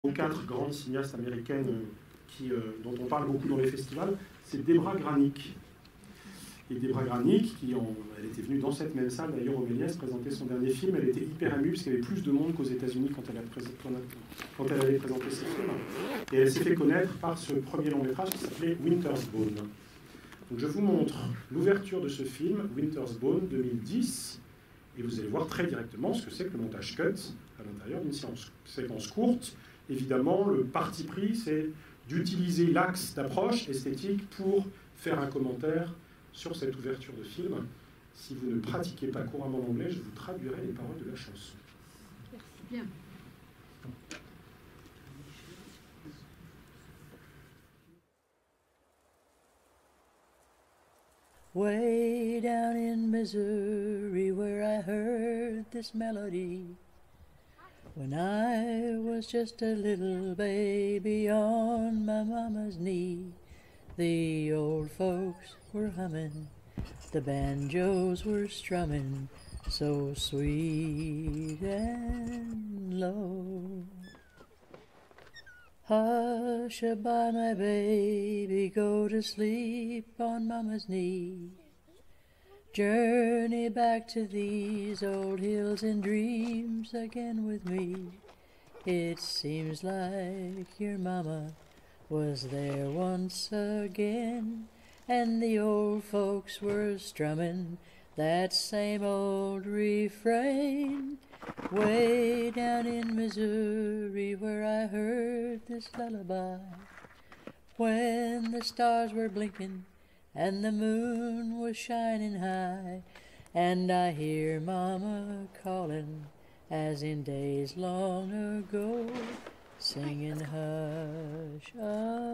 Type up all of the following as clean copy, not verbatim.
aux 4 grandes cinéastes américaines dont on parle beaucoup dans les festivals, c'est Debra Granik. Et Debra Granik, elle était venue dans cette même salle d'ailleurs au Méliès présenter son dernier film, elle était hyper émue parce qu'il y avait plus de monde qu'aux États-Unis quand elle avait présenté ses films. Et elle s'est fait connaître par ce premier long métrage qui s'appelait Winter's Bone. Donc je vous montre l'ouverture de ce film, Winter's Bone 2010, et vous allez voir très directement ce que c'est que le montage cut à l'intérieur d'une séquence courte. Évidemment, le parti pris, c'est d'utiliser l'axe d'approche esthétique pour faire un commentaire sur cette ouverture de film. Si vous ne pratiquez pas couramment l'anglais, je vous traduirai les paroles de la chanson. Merci bien. Way down in Missouri where I heard this melody when I was just a little baby on my mama's knee. The old folks were humming, the banjos were strumming, so sweet and low. Hush-a-bye, my baby, go to sleep on mama's knee. Journey back to these old hills in dreams again with me. It seems like your mama was there once again, and the old folks were strumming that same old refrain. Way down in Missouri where I heard this lullaby, when the stars were blinking and the moon was shining high, and I hear Mama calling as in days long ago, singing hush-a-bye.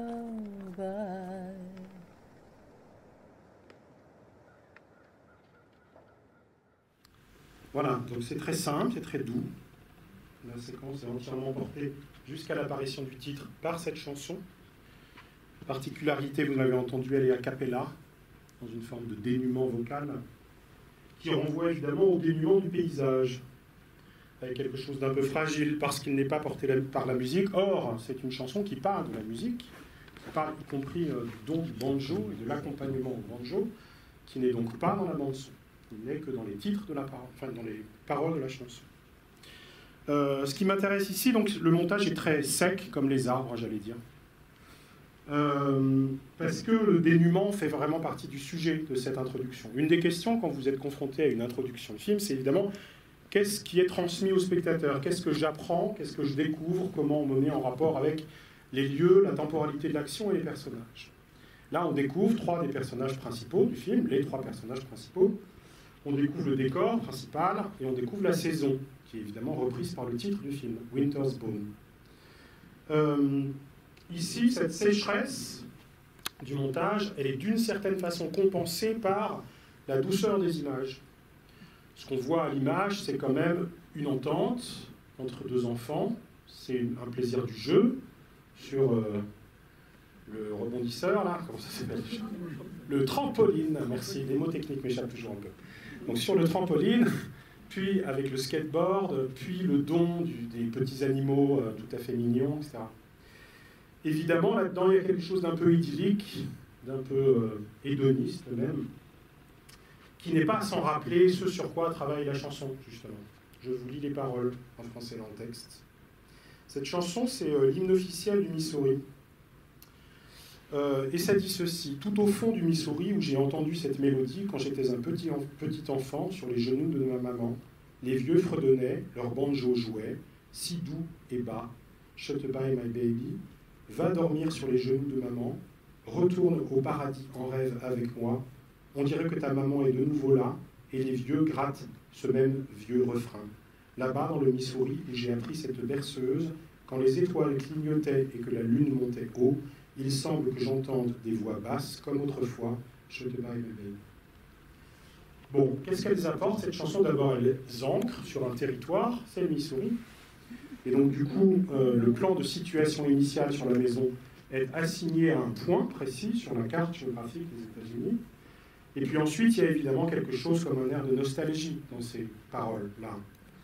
Voilà, donc c'est très simple, c'est très doux. La séquence est entièrement portée jusqu'à l'apparition du titre par cette chanson. Particularité, vous l'avez entendu, elle est a cappella, dans une forme de dénuement vocal, qui renvoie évidemment au dénuement du paysage, avec quelque chose d'un peu fragile, parce qu'il n'est pas porté par la musique. Or, c'est une chanson qui parle de la musique, qui parle y compris du don du banjo et de l'accompagnement au banjo, qui n'est donc pas dans la bande-son. Il n'est que dans les titres de la parole, enfin dans les paroles de la chanson. Ce qui m'intéresse ici, donc le montage est très sec, comme les arbres, j'allais dire. Parce que le dénuement fait vraiment partie du sujet de cette introduction. Une des questions, quand vous êtes confronté à une introduction de film, c'est évidemment qu'est-ce qui est transmis au spectateur, qu'est-ce que j'apprends, qu'est-ce que je découvre, comment on me met en rapport avec les lieux, la temporalité de l'action et les personnages. Là, on découvre 3 des personnages principaux du film, les 3 personnages principaux. On découvre le décor principal et on découvre la saison, qui est évidemment reprise par le titre du film, Winter's Bone. Ici, cette sécheresse du montage, elle est d'une certaine façon compensée par la douceur des images. Ce qu'on voit à l'image, c'est quand même une entente entre 2 enfants, c'est un plaisir du jeu sur le rebondisseur, là, comment ça s'appelle? Le trampoline, merci, les mots techniques m'échappent toujours un peu. Donc sur le trampoline, puis avec le skateboard, puis le don des petits animaux tout à fait mignons, etc. Évidemment, là-dedans, il y a quelque chose d'un peu idyllique, d'un peu hédoniste même, qui n'est pas sans rappeler ce sur quoi travaille la chanson, justement. Je vous lis les paroles en français dans le texte. Cette chanson, c'est l'hymne officiel du Missouri. Et ça dit ceci: tout au fond du Missouri, où j'ai entendu cette mélodie quand j'étais un petit enfant sur les genoux de ma maman, les vieux fredonnaient, leur banjo jouait, si doux et bas. Shut-a-bye my baby, va dormir sur les genoux de maman, retourne au paradis en rêve avec moi, on dirait que ta maman est de nouveau là, et les vieux grattent ce même vieux refrain. Là-bas dans le Missouri, où j'ai appris cette berceuse, quand les étoiles clignotaient et que la lune montait haut, il semble que j'entende des voix basses, comme autrefois, Shut-a-bye my baby. Bon, qu'est-ce qu'elles apportent, cette chanson? D'abord, elles ancrent sur un territoire, c'est le Missouri. Et donc, du coup, le plan de situation initiale sur la maison est assigné à un point précis sur la carte géographique des États-Unis. Et puis ensuite, il y a évidemment quelque chose comme un air de nostalgie dans ces paroles-là.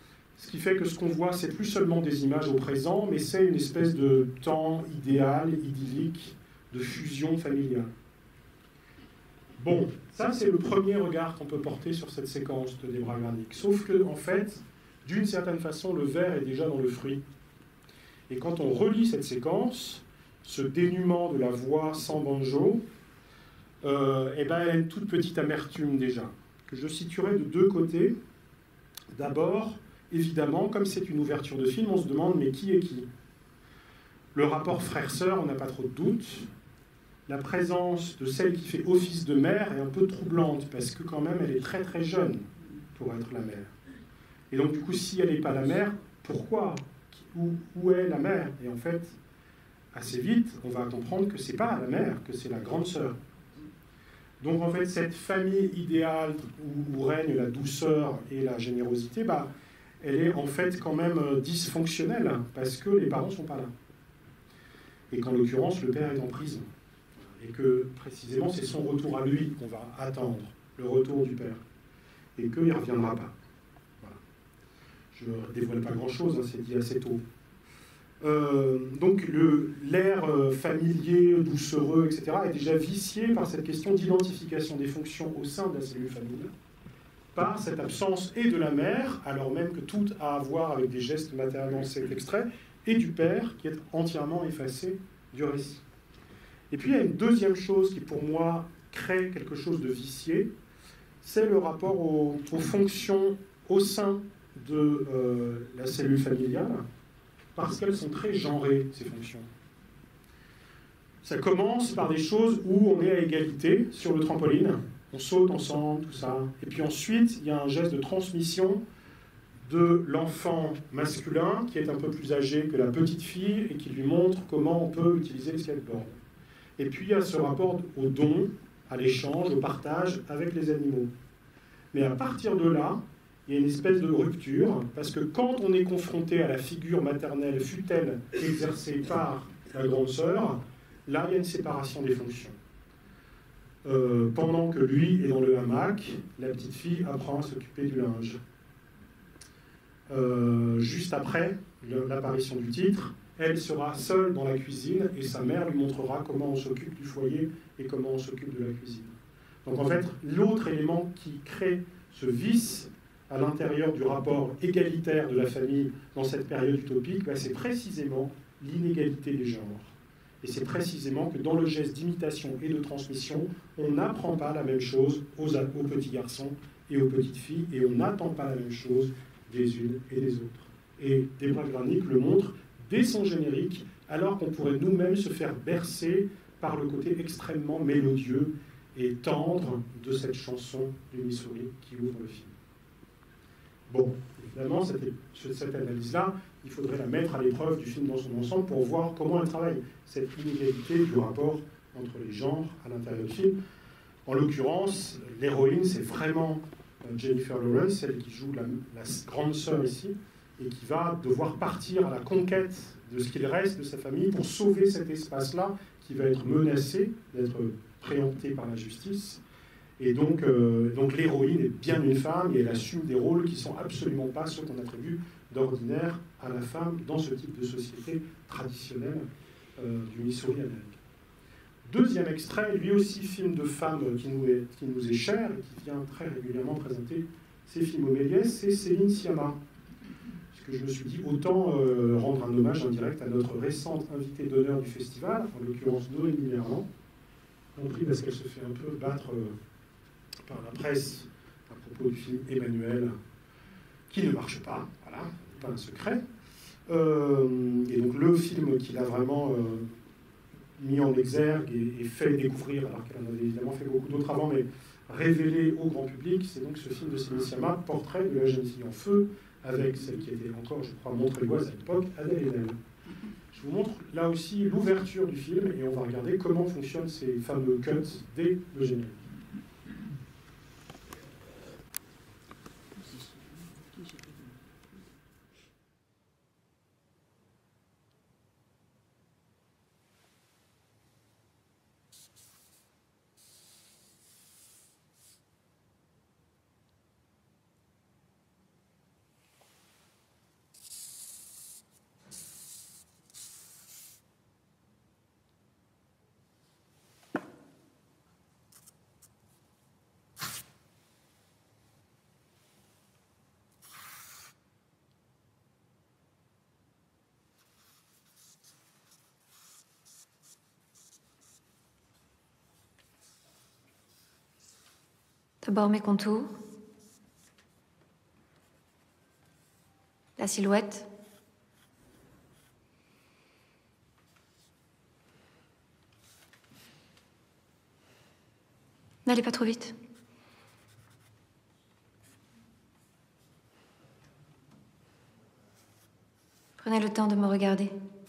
Ce qui fait que ce qu'on voit, c'est plus seulement des images au présent, mais c'est une espèce de temps idéal, idyllique, de fusion familiale. Bon, ça c'est le premier regard qu'on peut porter sur cette séquence de Debra Granik. Sauf que, en fait, d'une certaine façon, le ver est déjà dans le fruit. Et quand on relit cette séquence, ce dénuement de la voix sans banjo, elle a une toute petite amertume déjà, que je situerai de deux côtés. D'abord, évidemment, comme c'est une ouverture de film, on se demande mais qui est qui? Le rapport frère-sœur, on n'a pas trop de doute. La présence de celle qui fait office de mère est un peu troublante, parce que quand même, elle est très très jeune pour être la mère. Et donc du coup, si elle n'est pas la mère, pourquoi? Où est la mère? Et en fait, assez vite, on va comprendre que c'est pas la mère, que c'est la grande sœur. Donc en fait, cette famille idéale où règne la douceur et la générosité, elle est en fait quand même dysfonctionnelle, parce que les parents ne sont pas là. Et qu'en l'occurrence, le père est en prison. Et que précisément, c'est son retour à lui qu'on va attendre, le retour du père. Et qu'il ne reviendra pas. Voilà. Je ne dévoile pas grand-chose, c'est dit assez tôt. Donc l'air familier, doucereux, etc., est déjà vicié par cette question d'identification des fonctions au sein de la cellule familiale, par cette absence et de la mère, alors même que tout a à voir avec des gestes maternels dans cet extrait, et du père, qui est entièrement effacé du récit. Et puis il y a une deuxième chose qui, pour moi, crée quelque chose de vicié, c'est le rapport aux fonctions au sein de la cellule familiale, parce qu'elles sont très genrées, ces fonctions. Ça commence par des choses où on est à égalité sur le trampoline, on saute ensemble, tout ça. Et puis ensuite, il y a un geste de transmission de l'enfant masculin qui est un peu plus âgé que la petite fille et qui lui montre comment on peut utiliser le skateboard. Et puis il y a ce rapport au don, à l'échange, au partage avec les animaux. Mais à partir de là, il y a une espèce de rupture, parce que quand on est confronté à la figure maternelle, fût-elle exercée par la grande sœur, là, il y a une séparation des fonctions. Pendant que lui est dans le hamac, la petite fille apprend à s'occuper du linge. Juste après l'apparition du titre, elle sera seule dans la cuisine et sa mère lui montrera comment on s'occupe du foyer et comment on s'occupe de la cuisine. Donc en fait, l'autre élément qui crée ce vice à l'intérieur du rapport égalitaire de la famille dans cette période utopique, c'est précisément l'inégalité des genres. Et c'est précisément que dans le geste d'imitation et de transmission, on n'apprend pas la même chose aux petits garçons et aux petites filles, et on n'attend pas la même chose des unes et des autres. Et Debra Granik le montre dès son générique, alors qu'on pourrait nous-mêmes se faire bercer par le côté extrêmement mélodieux et tendre de cette chanson du Missouri qui ouvre le film. Bon, évidemment, cette analyse-là, il faudrait la mettre à l'épreuve du film dans son ensemble pour voir comment elle travaille, cette inégalité du rapport entre les genres à l'intérieur du film. En l'occurrence, l'héroïne, c'est vraiment Jennifer Lawrence, celle qui joue la grande sœur ici, et qui va devoir partir à la conquête de ce qu'il reste de sa famille pour sauver cet espace-là qui va être menacé d'être préempté par la justice. Et donc l'héroïne est bien une femme et elle assume des rôles qui ne sont absolument pas ceux qu'on attribue d'ordinaire à la femme dans ce type de société traditionnelle du Missouri américain. Deuxième extrait, lui aussi film de femme qui nous est cher et qui vient très régulièrement présenter ses films au Méliès, c'est Céline Sciamma. Parce que je me suis dit, autant rendre un hommage indirect à notre récente invitée d'honneur du festival, en l'occurrence Noémie Merlan, compris parce qu'elle se fait un peu battre par la presse à propos du film Emmanuel, qui ne marche pas, voilà, pas un secret. Et donc le film qu'il a vraiment mis en exergue et fait découvrir, alors qu'elle en avait évidemment fait beaucoup d'autres avant, mais révélé au grand public, c'est donc ce film de Céline Sciamma, Portrait de la jeune fille en feu, avec celle qui était encore, je crois, montreuilloise à l'époque, Adèle Haenel. Je vous montre là aussi l'ouverture du film et on va regarder comment fonctionnent ces fameux cuts dès le générique. D'abord mes contours. La silhouette. N'allez pas trop vite. Prenez le temps de me regarder.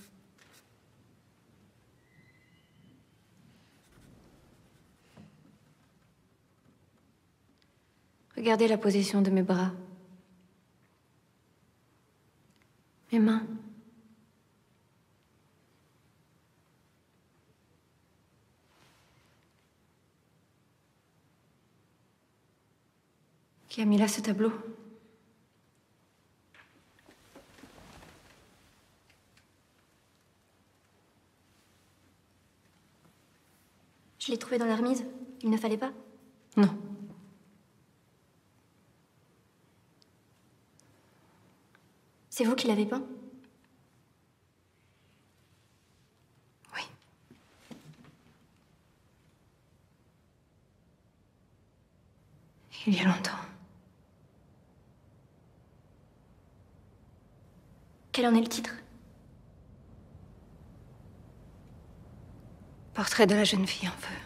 Regardez la position de mes bras. Mes mains. Qui a mis là ce tableau? Je l'ai trouvé dans la remise. Il ne fallait pas? Non. C'est vous qui l'avez peint? Oui. Il y a longtemps. Quel en est le titre? Portrait de la jeune fille en feu.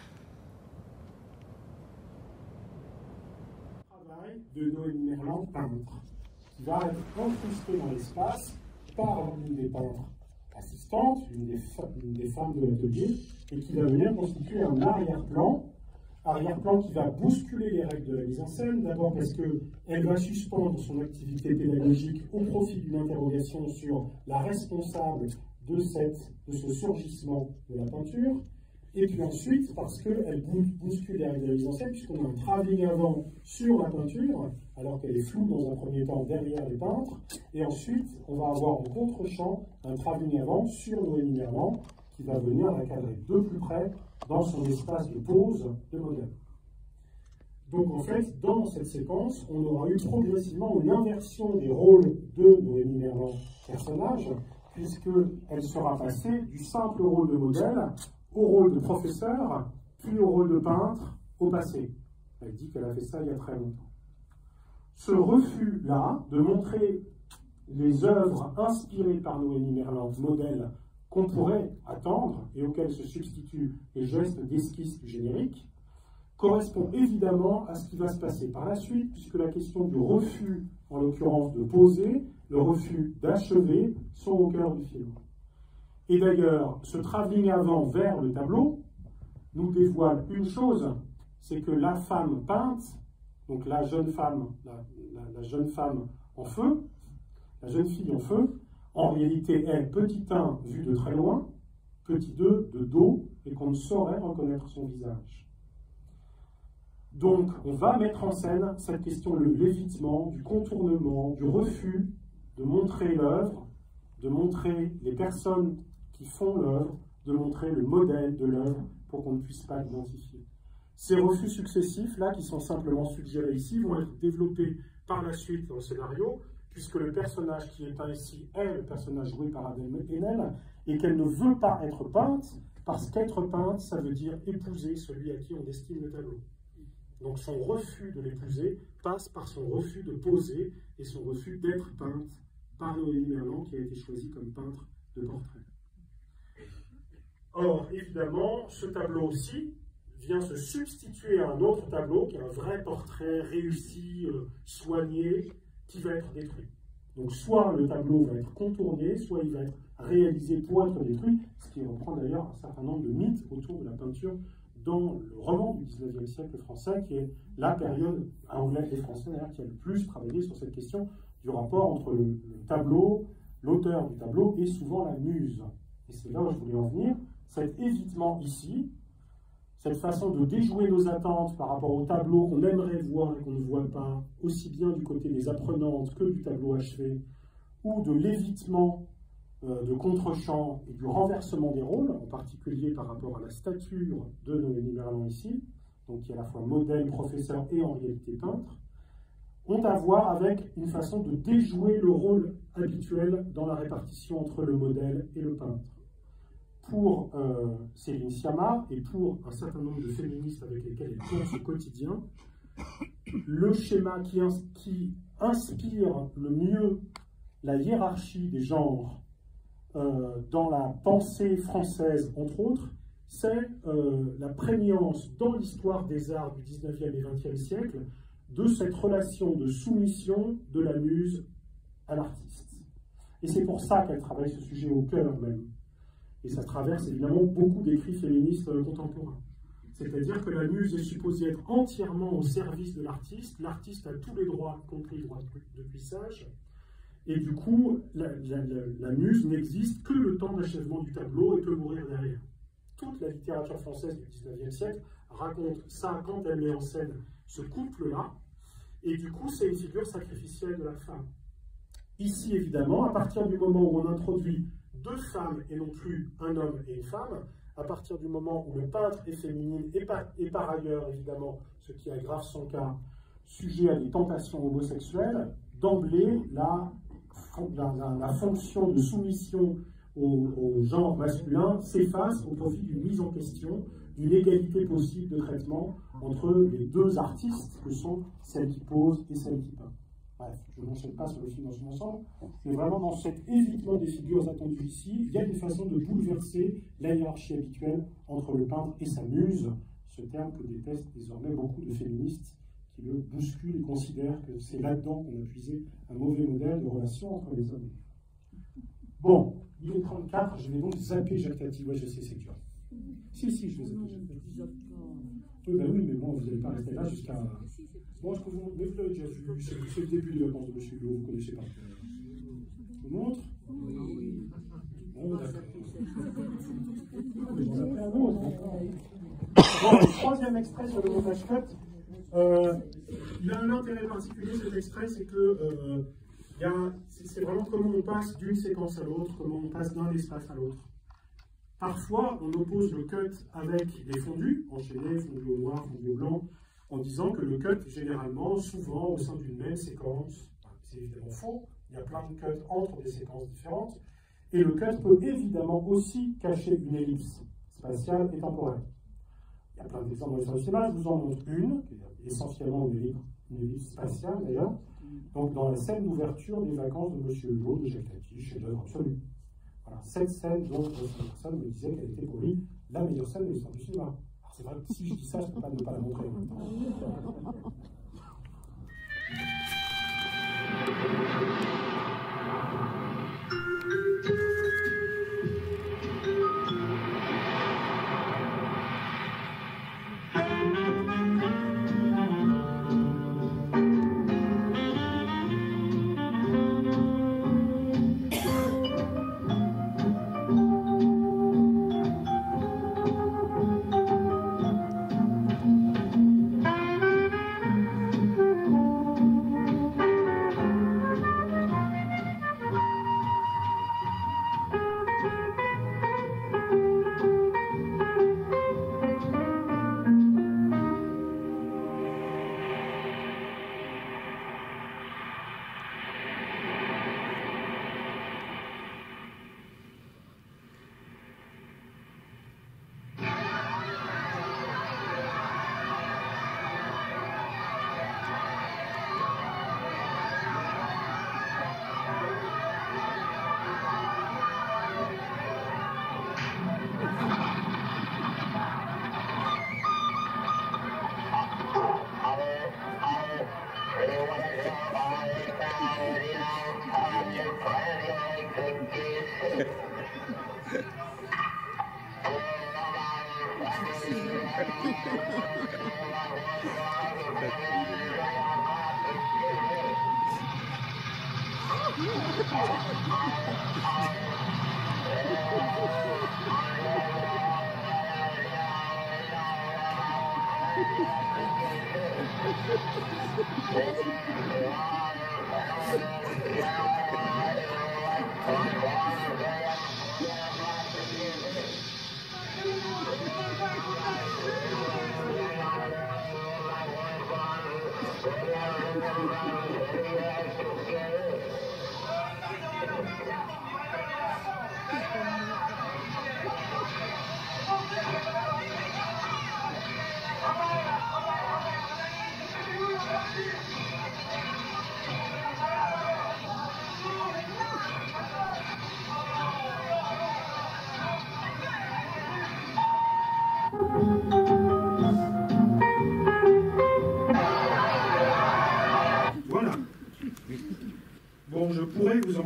Travail de Noémie Merlan, peintre, qui va être incrusté dans l'espace par l'une des peintres assistantes, l'une des femmes de l'atelier, et qui va venir constituer un arrière-plan qui va bousculer les règles de la mise en scène, d'abord parce qu'elle va suspendre son activité pédagogique au profit d'une interrogation sur la responsable de ce surgissement de la peinture, et puis ensuite parce qu'elle bouscule les règles de la mise en scène, puisqu'on a un travelling avant sur la peinture, alors qu'elle est floue dans un premier temps derrière les peintres, et ensuite on va avoir en contre-champ un travelling avant sur Noémie Merlan, qui va venir la cadrer de plus près dans son espace de pose de modèle. Donc en fait, dans cette séquence, on aura eu progressivement une inversion des rôles de Noémie Merlan personnage, puisqu'elle sera passée du simple rôle de modèle au rôle de professeur, puis au rôle de peintre au passé. Elle dit qu'elle a fait ça il y a très longtemps. Ce refus-là de montrer les œuvres inspirées par Noémie Merlan, modèle qu'on pourrait attendre et auxquels se substituent les gestes d'esquisse du générique, correspond évidemment à ce qui va se passer par la suite, puisque la question du refus, en l'occurrence de poser, le refus d'achever, sont au cœur du film. Et d'ailleurs, ce travelling avant vers le tableau nous dévoile une chose, c'est que la femme peinte, donc la jeune femme, la jeune femme en feu, la jeune fille en feu, en réalité est petit 1 vu de très loin, petit 2 de dos, et qu'on ne saurait reconnaître son visage. Donc, on va mettre en scène cette question de l'évitement, du contournement, du refus de montrer l'œuvre, de montrer les personnes qui font l'œuvre, de montrer le modèle de l'œuvre pour qu'on ne puisse pas l'identifier. Ces refus successifs-là, qui sont simplement suggérés ici, vont être développés par la suite dans le scénario, puisque le personnage qui est peint ici est le personnage joué par Adèle Haenel, et qu'elle ne veut pas être peinte, parce qu'être peinte, ça veut dire épouser celui à qui on destine le tableau. Donc son refus de l'épouser passe par son refus de poser et son refus d'être peinte par Noémie Merlan, qui a été choisie comme peintre de portrait. Or, évidemment, ce tableau aussi vient se substituer à un autre tableau, qui est un vrai portrait réussi, soigné, qui va être détruit. Donc soit le tableau va être contourné, soit il va être réalisé pour être détruit, ce qui reprend d'ailleurs un certain nombre de mythes autour de la peinture dans le roman du XIXe siècle français, qui est la période anglaise et française d'ailleurs qui a le plus travaillé sur cette question du rapport entre le tableau, l'auteur du tableau et souvent la muse. Et c'est là où je voulais en venir. Cet évitement ici, cette façon de déjouer nos attentes par rapport au tableau qu'on aimerait voir et qu'on ne voit pas, aussi bien du côté des apprenantes que du tableau achevé, ou de l'évitement de contre-champ et du renversement des rôles, en particulier par rapport à la stature de Noémie Merlan ici, donc qui est à la fois modèle, professeur et en réalité peintre, ont à voir avec une façon de déjouer le rôle habituel dans la répartition entre le modèle et le peintre. Pour Céline Sciamma et pour un certain nombre de féministes avec lesquels elle pense au quotidien, le schéma qui inspire le mieux la hiérarchie des genres dans la pensée française, entre autres, c'est la prégnance dans l'histoire des arts du 19e et 20e siècle de cette relation de soumission de la muse à l'artiste. Et c'est pour ça qu'elle travaille ce sujet au cœur même. Et ça traverse évidemment beaucoup d'écrits féministes contemporains. C'est-à-dire que la muse est supposée être entièrement au service de l'artiste. L'artiste a tous les droits, y compris les droits de cuissage. Et du coup, la muse n'existe que le temps d'achèvement du tableau et peut mourir derrière. Toute la littérature française du 19e siècle raconte ça quand elle met en scène ce couple-là. Et du coup, c'est une figure sacrificielle de la femme. Ici, évidemment, à partir du moment où on introduit deux femmes et non plus un homme et une femme, à partir du moment où le peintre est féminine et par ailleurs, évidemment, ce qui aggrave son cas, sujet à des tentations homosexuelles, d'emblée, la fonction de soumission au genre masculin s'efface au profit d'une mise en question d'une égalité possible de traitement entre les deux artistes que sont celle qui pose et celle qui peint. Bref, je n'enchaîne pas sur le film dans son ensemble, mais vraiment dans cet évitement des figures attendues ici, il y a une façon de bouleverser la hiérarchie habituelle entre le peintre et sa muse, ce terme que détestent désormais beaucoup de féministes qui le bousculent et considèrent que c'est là-dedans qu'on a puisé un mauvais modèle de relation entre les hommes. Bon, il est 34, je vais donc zapper Jacques Tati. Ouais, je sais, c'est dur. Si, je vais zapper Jacques Tati. Oui, ben oui, mais bon, vous n'allez pas rester là jusqu'à... Bon, est-ce que vous l'avez déjà vu? C'est le début de vacances de M. Hulot, vous connaissez pas. Je vous montre? Oui. Bon, d'accord. Bon, le troisième extrait sur le montage cut, il a un intérêt particulier, cet extrait, c'est que c'est vraiment comment on passe d'une séquence à l'autre, comment on passe d'un espace à l'autre. Parfois, on oppose le cut avec des fondus, enchaînés, fondus au noir, fondus au blanc, en disant que le cut, généralement, souvent, au sein d'une même séquence, c'est évidemment faux, il y a plein de cuts entre des séquences différentes, et le cut peut évidemment aussi cacher une ellipse spatiale et temporelle. Il y a plein d'exemples dans l'histoire du cinéma, je vous en montre une, qui est essentiellement une ellipse spatiale d'ailleurs, donc dans la scène d'ouverture des vacances de M. Hulot, de Jacques Tati, chef-d'œuvre absolu. Voilà, cette scène dont cette personne me disait qu'elle était pour lui la meilleure scène de l'histoire du cinéma. Alors c'est vrai que si je dis ça, je ne peux pas ne pas la montrer.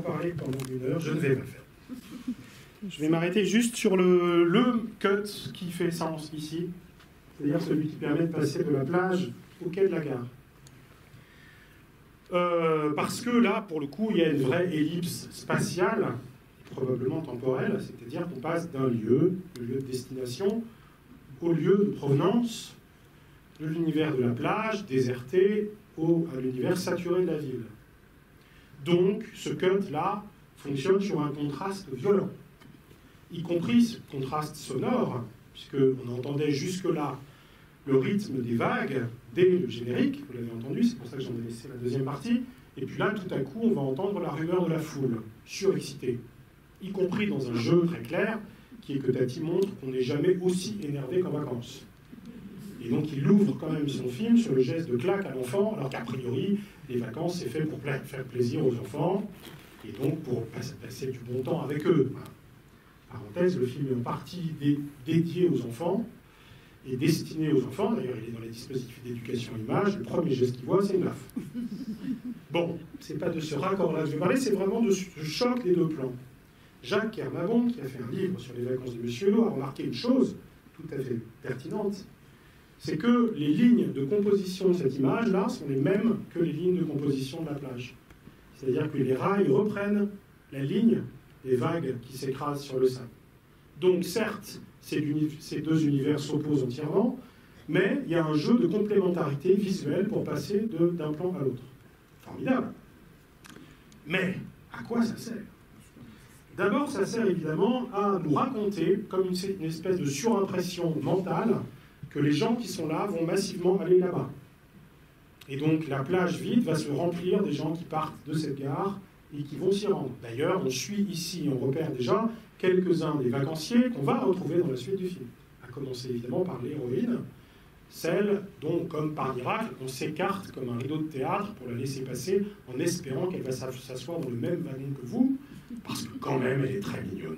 parler pendant 1 heure, je ne vais pas le faire. Je vais m'arrêter juste sur le cut qui fait sens ici, c'est-à-dire celui qui permet de passer de la plage au quai de la gare. Parce que là, pour le coup, il y a une vraie ellipse spatiale, probablement temporelle, c'est-à-dire qu'on passe d'un lieu, le lieu de destination, au lieu de provenance, de l'univers de la plage, déserté, à l'univers saturé de la ville. Donc, ce cut-là fonctionne sur un contraste violent, y compris ce contraste sonore, puisqu'on entendait jusque-là le rythme des vagues dès le générique, vous l'avez entendu, c'est pour ça que j'en ai laissé la deuxième partie, et puis là, tout à coup, on va entendre la rumeur de la foule, surexcitée, y compris dans un jeu très clair, qui est que Tati montre qu'on n'est jamais aussi énervé qu'en vacances. Et donc il ouvre quand même son film sur le geste de claque à l'enfant, alors qu'a priori, les vacances, c'est fait pour faire plaisir aux enfants, et donc pour passer du bon temps avec eux. Voilà. Parenthèse, le film est en partie dédié aux enfants, et destiné aux enfants, d'ailleurs il est dans les dispositifs d'éducation image, le premier geste qu'il voit, c'est une baffe. Bon, c'est pas de ce raccord-là que je vais parler, c'est vraiment de ce choc des deux plans. Jacques Kermabon, qui a fait un livre sur les vacances de Monsieur Hulot, a remarqué une chose tout à fait pertinente, c'est que les lignes de composition de cette image-là sont les mêmes que les lignes de composition de la plage. C'est-à-dire que les rails reprennent la ligne des vagues qui s'écrasent sur le sable. Donc certes, ces deux univers s'opposent entièrement, mais il y a un jeu de complémentarité visuelle pour passer d'un plan à l'autre. Formidable. Mais à quoi ça sert ? D'abord, ça sert évidemment à nous raconter, comme une espèce de surimpression mentale, que les gens qui sont là vont massivement aller là-bas. Et donc la plage vide va se remplir des gens qui partent de cette gare et qui vont s'y rendre. D'ailleurs, on suit ici, on repère déjà quelques-uns des vacanciers qu'on va retrouver dans la suite du film. À commencer évidemment par l'héroïne, celle dont, comme par miracle, on s'écarte comme un rideau de théâtre pour la laisser passer en espérant qu'elle va s'asseoir dans le même wagon que vous, parce que quand même, elle est très mignonne.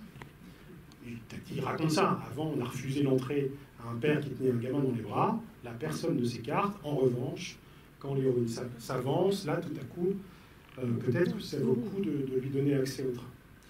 Il raconte ça. Avant, on a refusé l'entrée à un père qui tenait un gamin dans les bras. La personne ne s'écarte. En revanche, quand l'héroïne s'avance, là, tout à coup, peut-être que ça vaut le coup de lui donner accès au train.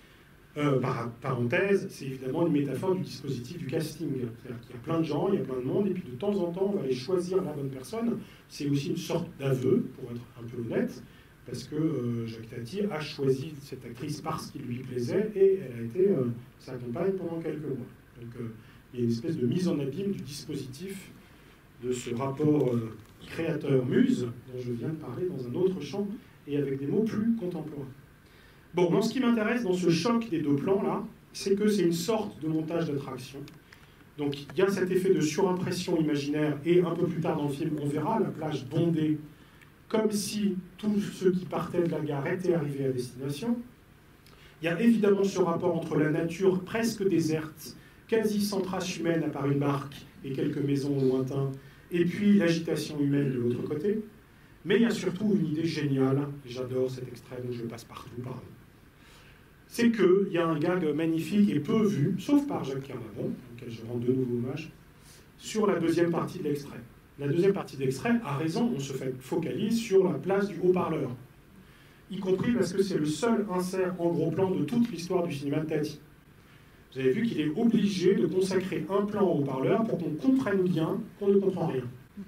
Parenthèse, c'est évidemment une métaphore du dispositif du casting. C'est-à-dire qu'il y a plein de gens, il y a plein de monde, et puis de temps en temps, on va aller choisir la bonne personne. C'est aussi une sorte d'aveu, pour être un peu honnête, parce que Jacques Tati a choisi cette actrice parce qu'il lui plaisait, et elle a été sa compagne pendant quelques mois. Donc il y a une espèce de mise en abîme du dispositif de ce rapport créateur-muse dont je viens de parler dans un autre champ, et avec des mots plus contemporains. Bon, moi, ce qui m'intéresse dans ce choc des deux plans-là, c'est que c'est une sorte de montage d'attraction. Donc, il y a cet effet de surimpression imaginaire, et un peu plus tard dans le film, on verra la plage bondée, comme si tous ceux qui partaient de la gare étaient arrivés à destination. Il y a évidemment ce rapport entre la nature presque déserte, quasi sans trace humaine à part une barque et quelques maisons au lointain, et puis l'agitation humaine de l'autre côté. Mais il y a surtout une idée géniale, et j'adore cet extrait, donc je le passe partout, pardon. C'est qu'il y a un gag magnifique et peu vu, sauf par Jacques Kermabon, auquel je rends de nouveau hommage, sur la deuxième partie de l'extrait. La deuxième partie de l'extrait, a raison, on se focalise sur la place du haut-parleur, y compris parce que c'est le seul insert en gros plan de toute l'histoire du cinéma de Tati. Vous avez vu qu'il est obligé de consacrer un plan au haut-parleur pour qu'on comprenne bien qu'on ne comprend rien.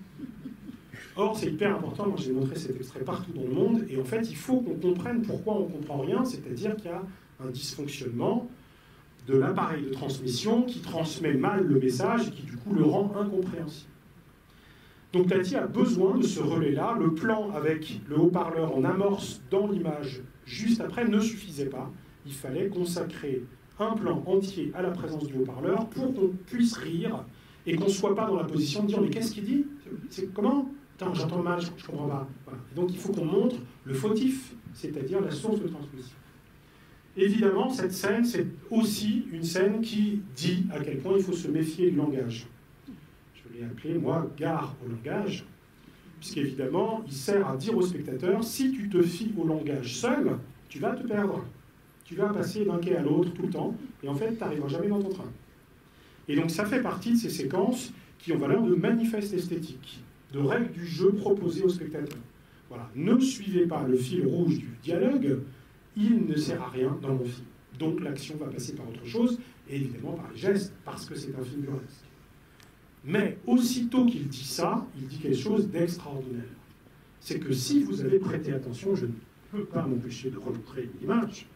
Or, c'est hyper important, moi j'ai montré cet extrait partout dans le monde, et en fait, il faut qu'on comprenne pourquoi on ne comprend rien, c'est-à-dire qu'il y a un dysfonctionnement de l'appareil de transmission qui transmet mal le message et qui du coup le rend incompréhensible. Donc Tati a besoin de ce relais-là, le plan avec le haut-parleur en amorce dans l'image juste après ne suffisait pas, il fallait consacrer un plan entier à la présence du haut-parleur pour qu'on puisse rire et qu'on ne soit pas dans la position de dire « mais qu'est-ce qu'il dit ? C'est comment ? Attends, j'entends mal, je ne comprends pas. » Voilà. Donc il faut qu'on montre le fautif, c'est-à-dire la source de transmission. Évidemment, cette scène, c'est aussi une scène qui dit à quel point il faut se méfier du langage. Je l'ai appelé, moi, gare au langage, puisqu'évidemment, il sert à dire au spectateur, si tu te fies au langage seul, tu vas te perdre. Tu vas passer d'un quai à l'autre tout le temps, et en fait, tu n'arriveras jamais dans ton train. Et donc, ça fait partie de ces séquences qui ont valeur de manifeste esthétique, de règles du jeu proposées au spectateur. Voilà. Ne suivez pas le fil rouge du dialogue, il ne sert à rien dans mon film. Donc l'action va passer par autre chose, et évidemment par les gestes, parce que c'est un film burlesque. Mais aussitôt qu'il dit ça, il dit quelque chose d'extraordinaire. C'est que si vous avez prêté attention, je ne peux pas m'empêcher de remontrer l'image.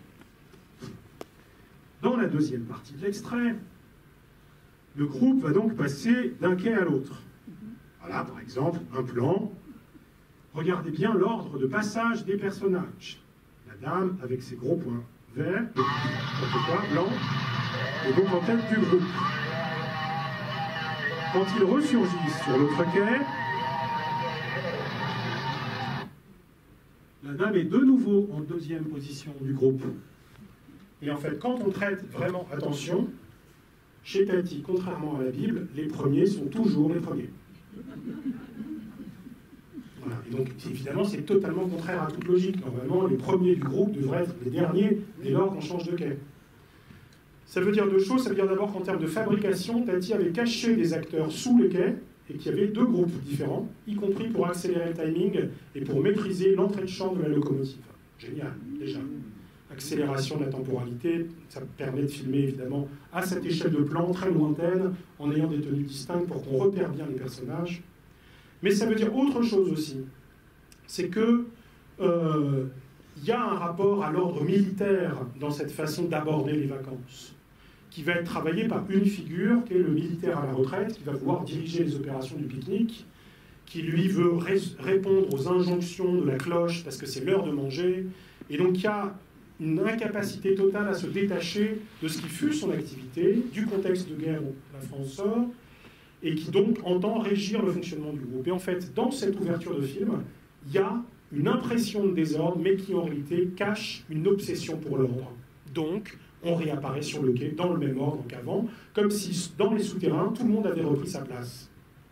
Dans la deuxième partie de l'extrait, le groupe va donc passer d'un quai à l'autre. Voilà, par exemple, un plan. Regardez bien l'ordre de passage des personnages. La dame avec ses gros points verts, blanc, et donc en tête du groupe. Quand ils ressurgissent sur l'autre quai, la dame est de nouveau en deuxième position du groupe. Et en fait, quand on traite vraiment attention, chez Tati, contrairement à la Bible, les premiers sont toujours les premiers. Voilà. Et donc, évidemment, c'est totalement contraire à toute logique. Normalement, les premiers du groupe devraient être les derniers dès lors qu'on change de quai. Ça veut dire deux choses. Ça veut dire d'abord qu'en termes de fabrication, Tati avait caché des acteurs sous les quais et qu'il y avait deux groupes différents, y compris pour accélérer le timing et pour maîtriser l'entrée de champ de la locomotive. Génial, déjà. Accélération de la temporalité, ça permet de filmer évidemment à cette échelle de plan très lointaine, en ayant des tenues distinctes pour qu'on repère bien les personnages. Mais ça veut dire autre chose aussi, c'est que y a un rapport à l'ordre militaire dans cette façon d'aborder les vacances, qui va être travaillé par une figure, qui est le militaire à la retraite, qui va pouvoir diriger les opérations du pique-nique, qui lui veut répondre aux injonctions de la cloche parce que c'est l'heure de manger, et donc il y a une incapacité totale à se détacher de ce qui fut son activité, du contexte de guerre où la France sort, et qui donc entend régir le fonctionnement du groupe. Et en fait, dans cette ouverture de film, il y a une impression de désordre, mais qui en réalité cache une obsession pour l'ordre. Donc, on réapparaît sur le quai dans le même ordre qu'avant, comme si dans les souterrains, tout le monde avait repris sa place.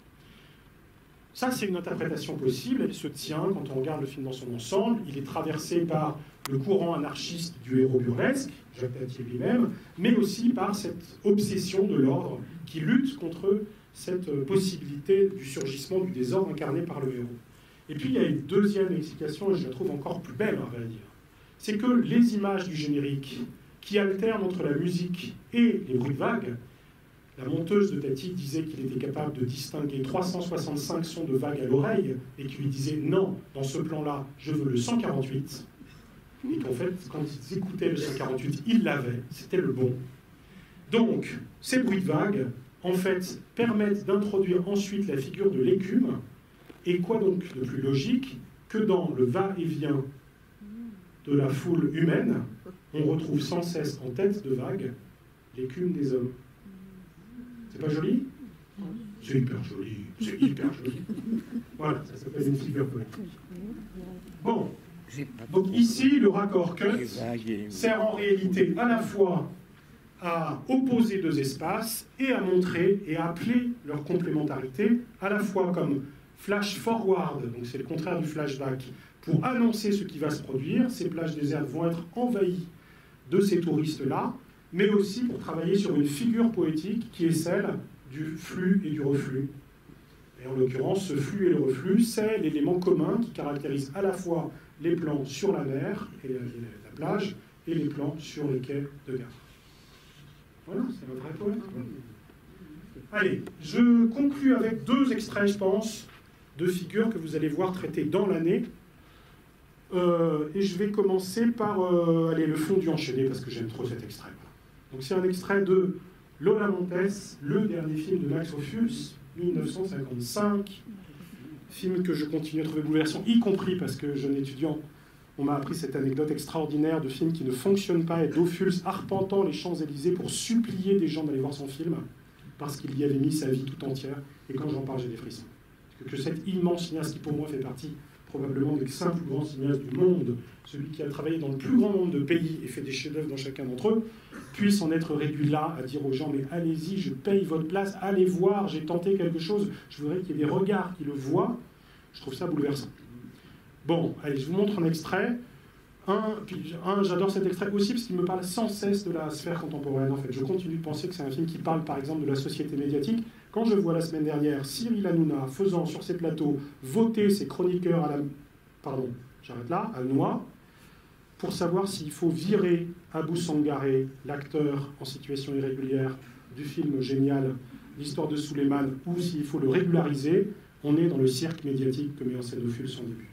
Ça, c'est une interprétation possible, elle se tient quand on regarde le film dans son ensemble. Il est traversé par le courant anarchiste du héros burlesque, Jacques Tati lui-même, mais aussi par cette obsession de l'ordre qui lutte contre cette possibilité du surgissement du désordre incarné par le héros. Et puis, il y a une deuxième explication, et je la trouve encore plus belle, à vrai dire. C'est que les images du générique, qui alternent entre la musique et les bruits de vagues, la monteuse de Tati disait qu'il était capable de distinguer 365 sons de vagues à l'oreille, et qu'il lui disait « Non, dans ce plan-là, je veux le 148 », et qu'en fait, quand ils écoutaient le 148, ils l'avaient, c'était le bon. Donc, ces bruits de vagues, en fait, permettent d'introduire ensuite la figure de l'écume, et quoi donc de plus logique que dans le va-et-vient de la foule humaine, on retrouve sans cesse en tête de vague l'écume des hommes. C'est pas joli? C'est hyper joli, c'est hyper joli. Voilà, ça s'appelle une figure poétique. Bon, donc ici, le raccord cut sert en réalité à la fois à opposer deux espaces et à montrer et à appeler leur complémentarité, à la fois comme flash forward, donc c'est le contraire du flashback, pour annoncer ce qui va se produire. Ces plages désertes vont être envahies de ces touristes-là, mais aussi pour travailler sur une figure poétique qui est celle du flux et du reflux. Et en l'occurrence, ce flux et le reflux, c'est l'élément commun qui caractérise à la fois les plans sur la mer et la plage, et les plans sur les quais de gare. Voilà, c'est un vrai poète. Allez, je conclus avec deux extraits, je pense, de figures que vous allez voir traitées dans l'année. Et je vais commencer par le fondu enchaîné, parce que j'aime trop cet extrait. Donc c'est un extrait de Lola Montes, le dernier film de Max Ophuls, 1955. Film que je continue à trouver bouleversant, y compris parce que, jeune étudiant, on m'a appris cette anecdote extraordinaire de film qui ne fonctionne pas, et d'Ophuls arpentant les Champs-Élysées pour supplier des gens d'aller voir son film, parce qu'il y avait mis sa vie tout entière. Et quand j'en parle, j'ai des frissons. Que cet immense cinéaste, qui pour moi fait partie probablement des 5 plus grands cinéastes du monde, celui qui a travaillé dans le plus grand nombre de pays et fait des chefs-d'œuvre dans chacun d'entre eux, puisse en être réduit là à dire aux gens « Mais allez-y, je paye votre place, allez voir, j'ai tenté quelque chose, je voudrais qu'il y ait des regards qui le voient. » Je trouve ça bouleversant. Bon, allez, je vous montre un extrait. J'adore cet extrait aussi parce qu'il me parle sans cesse de la sphère contemporaine. En fait, je continue de penser que c'est un film qui parle, par exemple, de la société médiatique. Quand je vois la semaine dernière Cyril Hanouna faisant sur ses plateaux voter ses chroniqueurs à la... Pardon, j'arrête là, à Noix, pour savoir s'il faut virer Abou Sangaré, l'acteur en situation irrégulière du film génial L'histoire de Souleymane, ou s'il faut le régulariser. On est dans le cirque médiatique que met en scène Ophuls en début.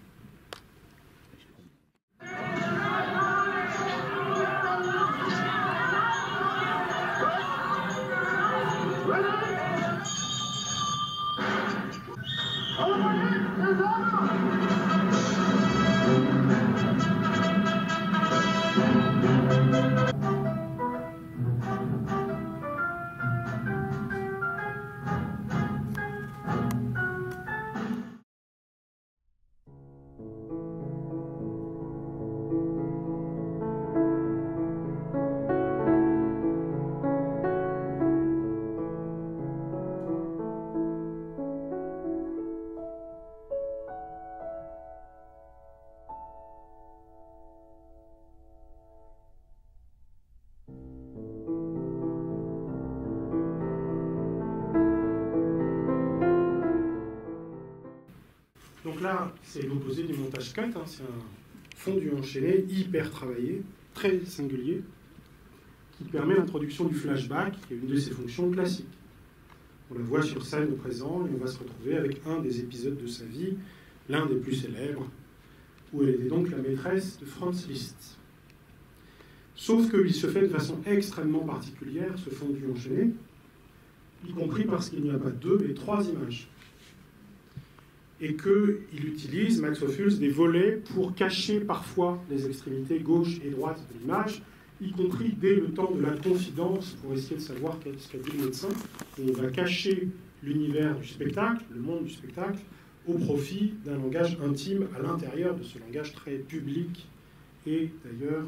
Donc là, c'est l'opposé du montage cut, hein, c'est un fondu enchaîné, hyper travaillé, très singulier, qui permet l'introduction du flashback, qui est une de ses fonctions classiques. On la voit sur scène au présent, et on va se retrouver avec un des épisodes de sa vie, l'un des plus célèbres, où elle était donc la maîtresse de Franz Liszt. Sauf qu'il se fait de façon extrêmement particulière, ce fondu enchaîné, y compris parce qu'il n'y a pas 2 mais 3 images. Et qu'il utilise, Max Ophuls, des volets pour cacher parfois les extrémités gauche et droite de l'image, y compris dès le temps de la confidence, pour essayer de savoir ce qu'a dit le médecin. Et on va cacher l'univers du spectacle, le monde du spectacle, au profit d'un langage intime à l'intérieur de ce langage très public et d'ailleurs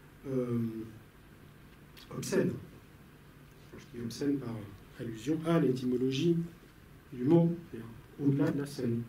obscène. Je dis obscène par allusion à l'étymologie du mot, au-delà de la scène.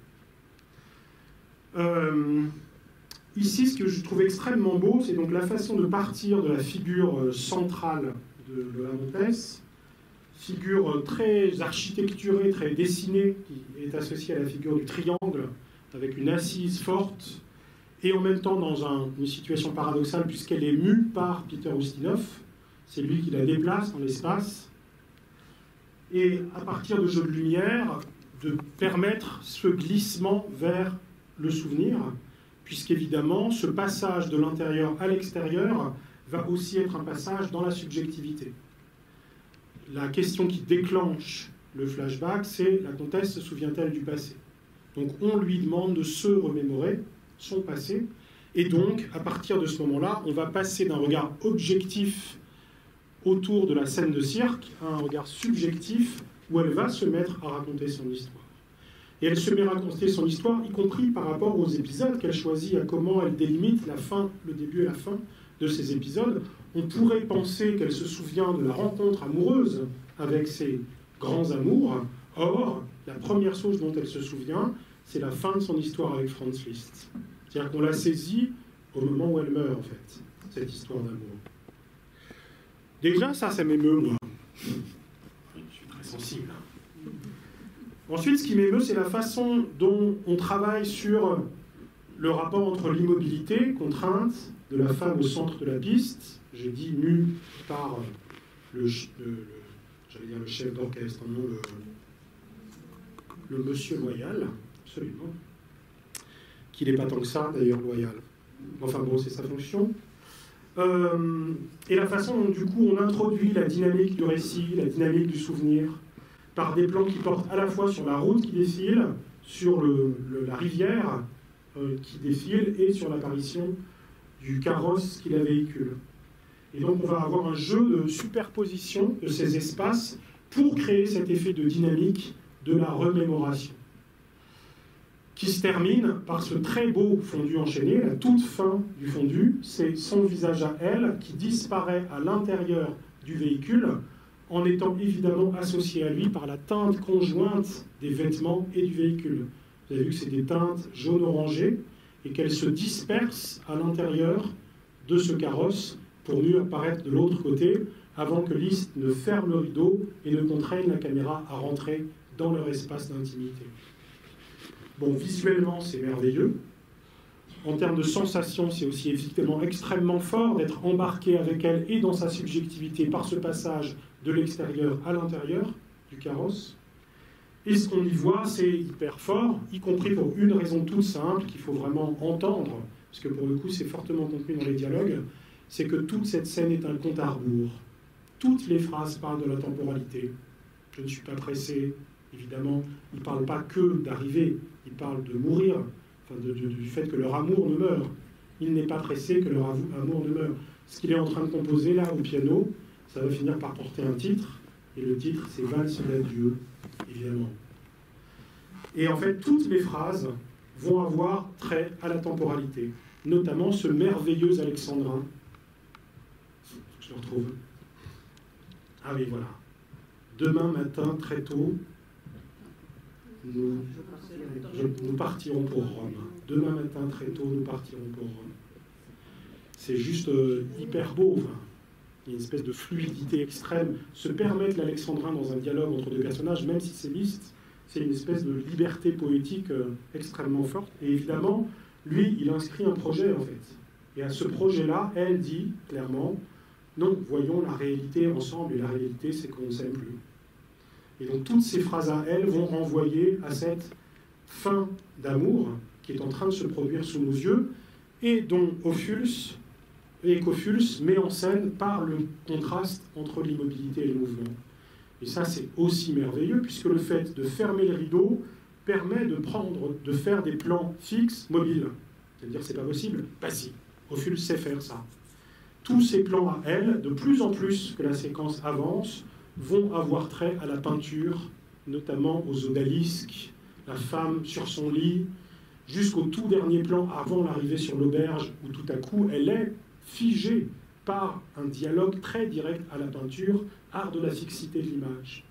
Ici, ce que je trouve extrêmement beau, c'est donc la façon de partir de la figure centrale de la Montès, figure très architecturée, très dessinée, qui est associée à la figure du triangle, avec une assise forte, et en même temps dans une situation paradoxale, puisqu'elle est mue par Peter Ustinov, c'est lui qui la déplace dans l'espace, et à partir de jeux de lumière, de permettre ce glissement vers le souvenir, puisqu'évidemment, ce passage de l'intérieur à l'extérieur va aussi être un passage dans la subjectivité. La question qui déclenche le flashback, c'est la comtesse se souvient-elle du passé? Donc on lui demande de se remémorer son passé, et donc à partir de ce moment-là, on va passer d'un regard objectif autour de la scène de cirque à un regard subjectif où elle va se mettre à raconter son histoire. Et elle se met à raconter son histoire, y compris par rapport aux épisodes qu'elle choisit, à comment elle délimite la fin, le début et la fin de ces épisodes. On pourrait penser qu'elle se souvient de la rencontre amoureuse avec ses grands amours. Or, la première chose dont elle se souvient, c'est la fin de son histoire avec Franz Liszt. C'est-à-dire qu'on la saisit au moment où elle meurt, en fait, cette histoire d'amour. Déjà, ça m'émeut, moi. Je suis très sensible. Ensuite, ce qui m'émeut, c'est la façon dont on travaille sur le rapport entre l'immobilité, contrainte, de la femme au centre de la piste. J'ai dit mue par j'allais dire le chef d'orchestre, non, le monsieur loyal, absolument. Qui n'est pas tant que ça, d'ailleurs, loyal. Enfin bon, c'est sa fonction. Et la façon dont, du coup, on introduit la dynamique du récit, la dynamique du souvenir, par des plans qui portent à la fois sur la route qui défile, sur la rivière qui défile, et sur l'apparition du carrosse qui la véhicule. Et donc on va avoir un jeu de superposition de ces espaces pour créer cet effet de dynamique de la remémoration, qui se termine par ce très beau fondu enchaîné. La toute fin du fondu, c'est son visage à elle qui disparaît à l'intérieur du véhicule, en étant évidemment associé à lui par la teinte conjointe des vêtements et du véhicule. Vous avez vu que c'est des teintes jaune-orangé et qu'elles se dispersent à l'intérieur de ce carrosse pour mieux apparaître de l'autre côté, avant que Liszt ne ferme le rideau et ne contraigne la caméra à rentrer dans leur espace d'intimité. Bon, visuellement, c'est merveilleux. En termes de sensation, c'est aussi évidemment extrêmement fort d'être embarqué avec elle et dans sa subjectivité par ce passage de l'extérieur à l'intérieur du carrosse. Et ce qu'on y voit, c'est hyper fort, y compris pour une raison toute simple qu'il faut vraiment entendre, parce que pour le coup c'est fortement contenu dans les dialogues, c'est que toute cette scène est un compte à rebours. Toutes les phrases parlent de la temporalité. Je ne suis pas pressé, évidemment, il ne parle pas que d'arriver, il parle de mourir, enfin du fait que leur amour ne meurt. Il n'est pas pressé que leur amour ne meure. Ce qu'il est en train de composer là au piano, ça va finir par porter un titre, et le titre c'est Valse d'adieu, évidemment. Et en fait, toutes les phrases vont avoir trait à la temporalité, notamment ce merveilleux alexandrin. Je le retrouve. Ah oui, voilà. Demain matin, très tôt, nous partirons pour Rome. Demain matin, très tôt, nous partirons pour Rome. C'est juste hyper beau. Enfin. Il y a une espèce de fluidité extrême. Se permettre l'alexandrin dans un dialogue entre deux personnages, même si c'est mixte, c'est une espèce de liberté poétique extrêmement forte. Et évidemment, lui, il inscrit un projet, en fait. Et à ce projet-là, elle dit clairement, non, voyons la réalité ensemble. Et la réalité, c'est qu'on ne s'aime plus. Et donc, toutes ces phrases à elle vont renvoyer à cette fin d'amour qui est en train de se produire sous nos yeux et dont Ophuls met en scène par le contraste entre l'immobilité et le mouvement. Et ça, c'est aussi merveilleux, puisque le fait de fermer le rideau permet de faire des plans fixes, mobiles. C'est-à-dire, c'est pas possible? Bah si, Ophuls sait faire ça. Tous ces plans à elle, de plus en plus que la séquence avance, vont avoir trait à la peinture, notamment aux odalisques, la femme sur son lit, jusqu'au tout dernier plan avant l'arrivée sur l'auberge, où tout à coup, elle est figée par un dialogue très direct à la peinture, art de la fixité de l'image.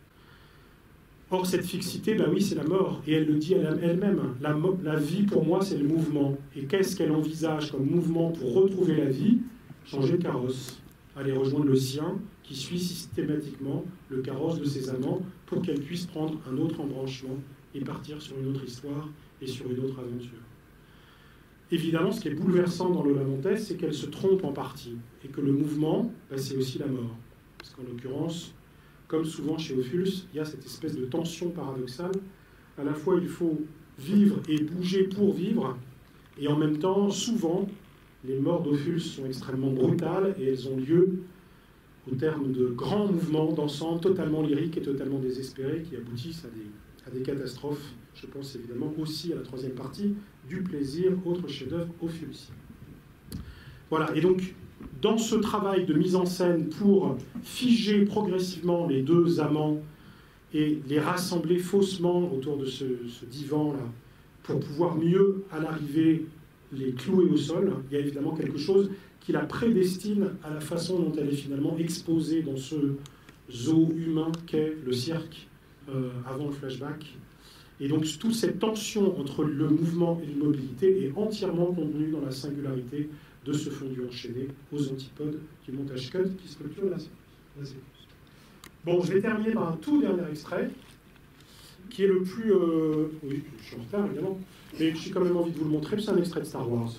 Or, cette fixité, ben oui, c'est la mort, et elle le dit elle-même. La vie, pour moi, c'est le mouvement. Et qu'est-ce qu'elle envisage comme mouvement pour retrouver la vie? Changer de carrosse, aller rejoindre le sien, qui suit systématiquement le carrosse de ses amants, pour qu'elle puisse prendre un autre embranchement et partir sur une autre histoire et sur une autre aventure. Évidemment, ce qui est bouleversant dans Lola Montez, c'est qu'elle se trompe en partie, et que le mouvement, ben, c'est aussi la mort. Parce qu'en l'occurrence, comme souvent chez Ophuls, il y a cette espèce de tension paradoxale. À la fois, il faut vivre et bouger pour vivre, et en même temps, souvent, les morts d'Ophuls sont extrêmement brutales, et elles ont lieu au terme de grands mouvements d'ensemble totalement lyriques et totalement désespérés, qui aboutissent à des catastrophes. Je pense évidemment aussi à la troisième partie, du plaisir, autre chef-d'œuvre ophulsien. Voilà, et donc, dans ce travail de mise en scène pour figer progressivement les deux amants et les rassembler faussement autour de ce divan-là, pour pouvoir mieux, à l'arrivée, les clouer au sol, il y a évidemment quelque chose qui la prédestine à la façon dont elle est finalement exposée dans ce zoo humain qu'est le cirque avant le flashback. Et donc toute cette tension entre le mouvement et l'immobilité est entièrement contenue dans la singularité de ce fondu enchaîné aux antipodes du montage cut qui structure la séquence. Bon, je vais terminer par un tout dernier extrait qui est le plus... Oui, je suis en retard évidemment, mais j'ai quand même envie de vous le montrer, c'est un extrait de Star Wars.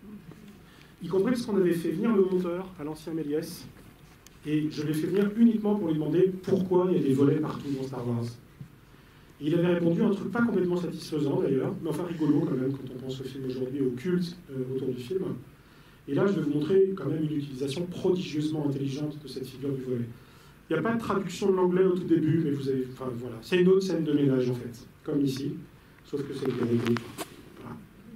Y compris parce qu'on avait fait venir le monteur à l'ancien Méliès, et je l'ai fait venir uniquement pour lui demander pourquoi il y a des volets partout dans Star Wars. Et il avait répondu un truc pas complètement satisfaisant d'ailleurs, mais enfin rigolo quand même quand on pense au film aujourd'hui, au culte autour du film. Et là, je vais vous montrer quand même une utilisation prodigieusement intelligente de cette figure du volet. Il n'y a pas de traduction de l'anglais au tout début, mais vous avez... Enfin voilà, c'est une autre scène de ménage en fait, comme ici, sauf que c'est le rigolo. Voilà.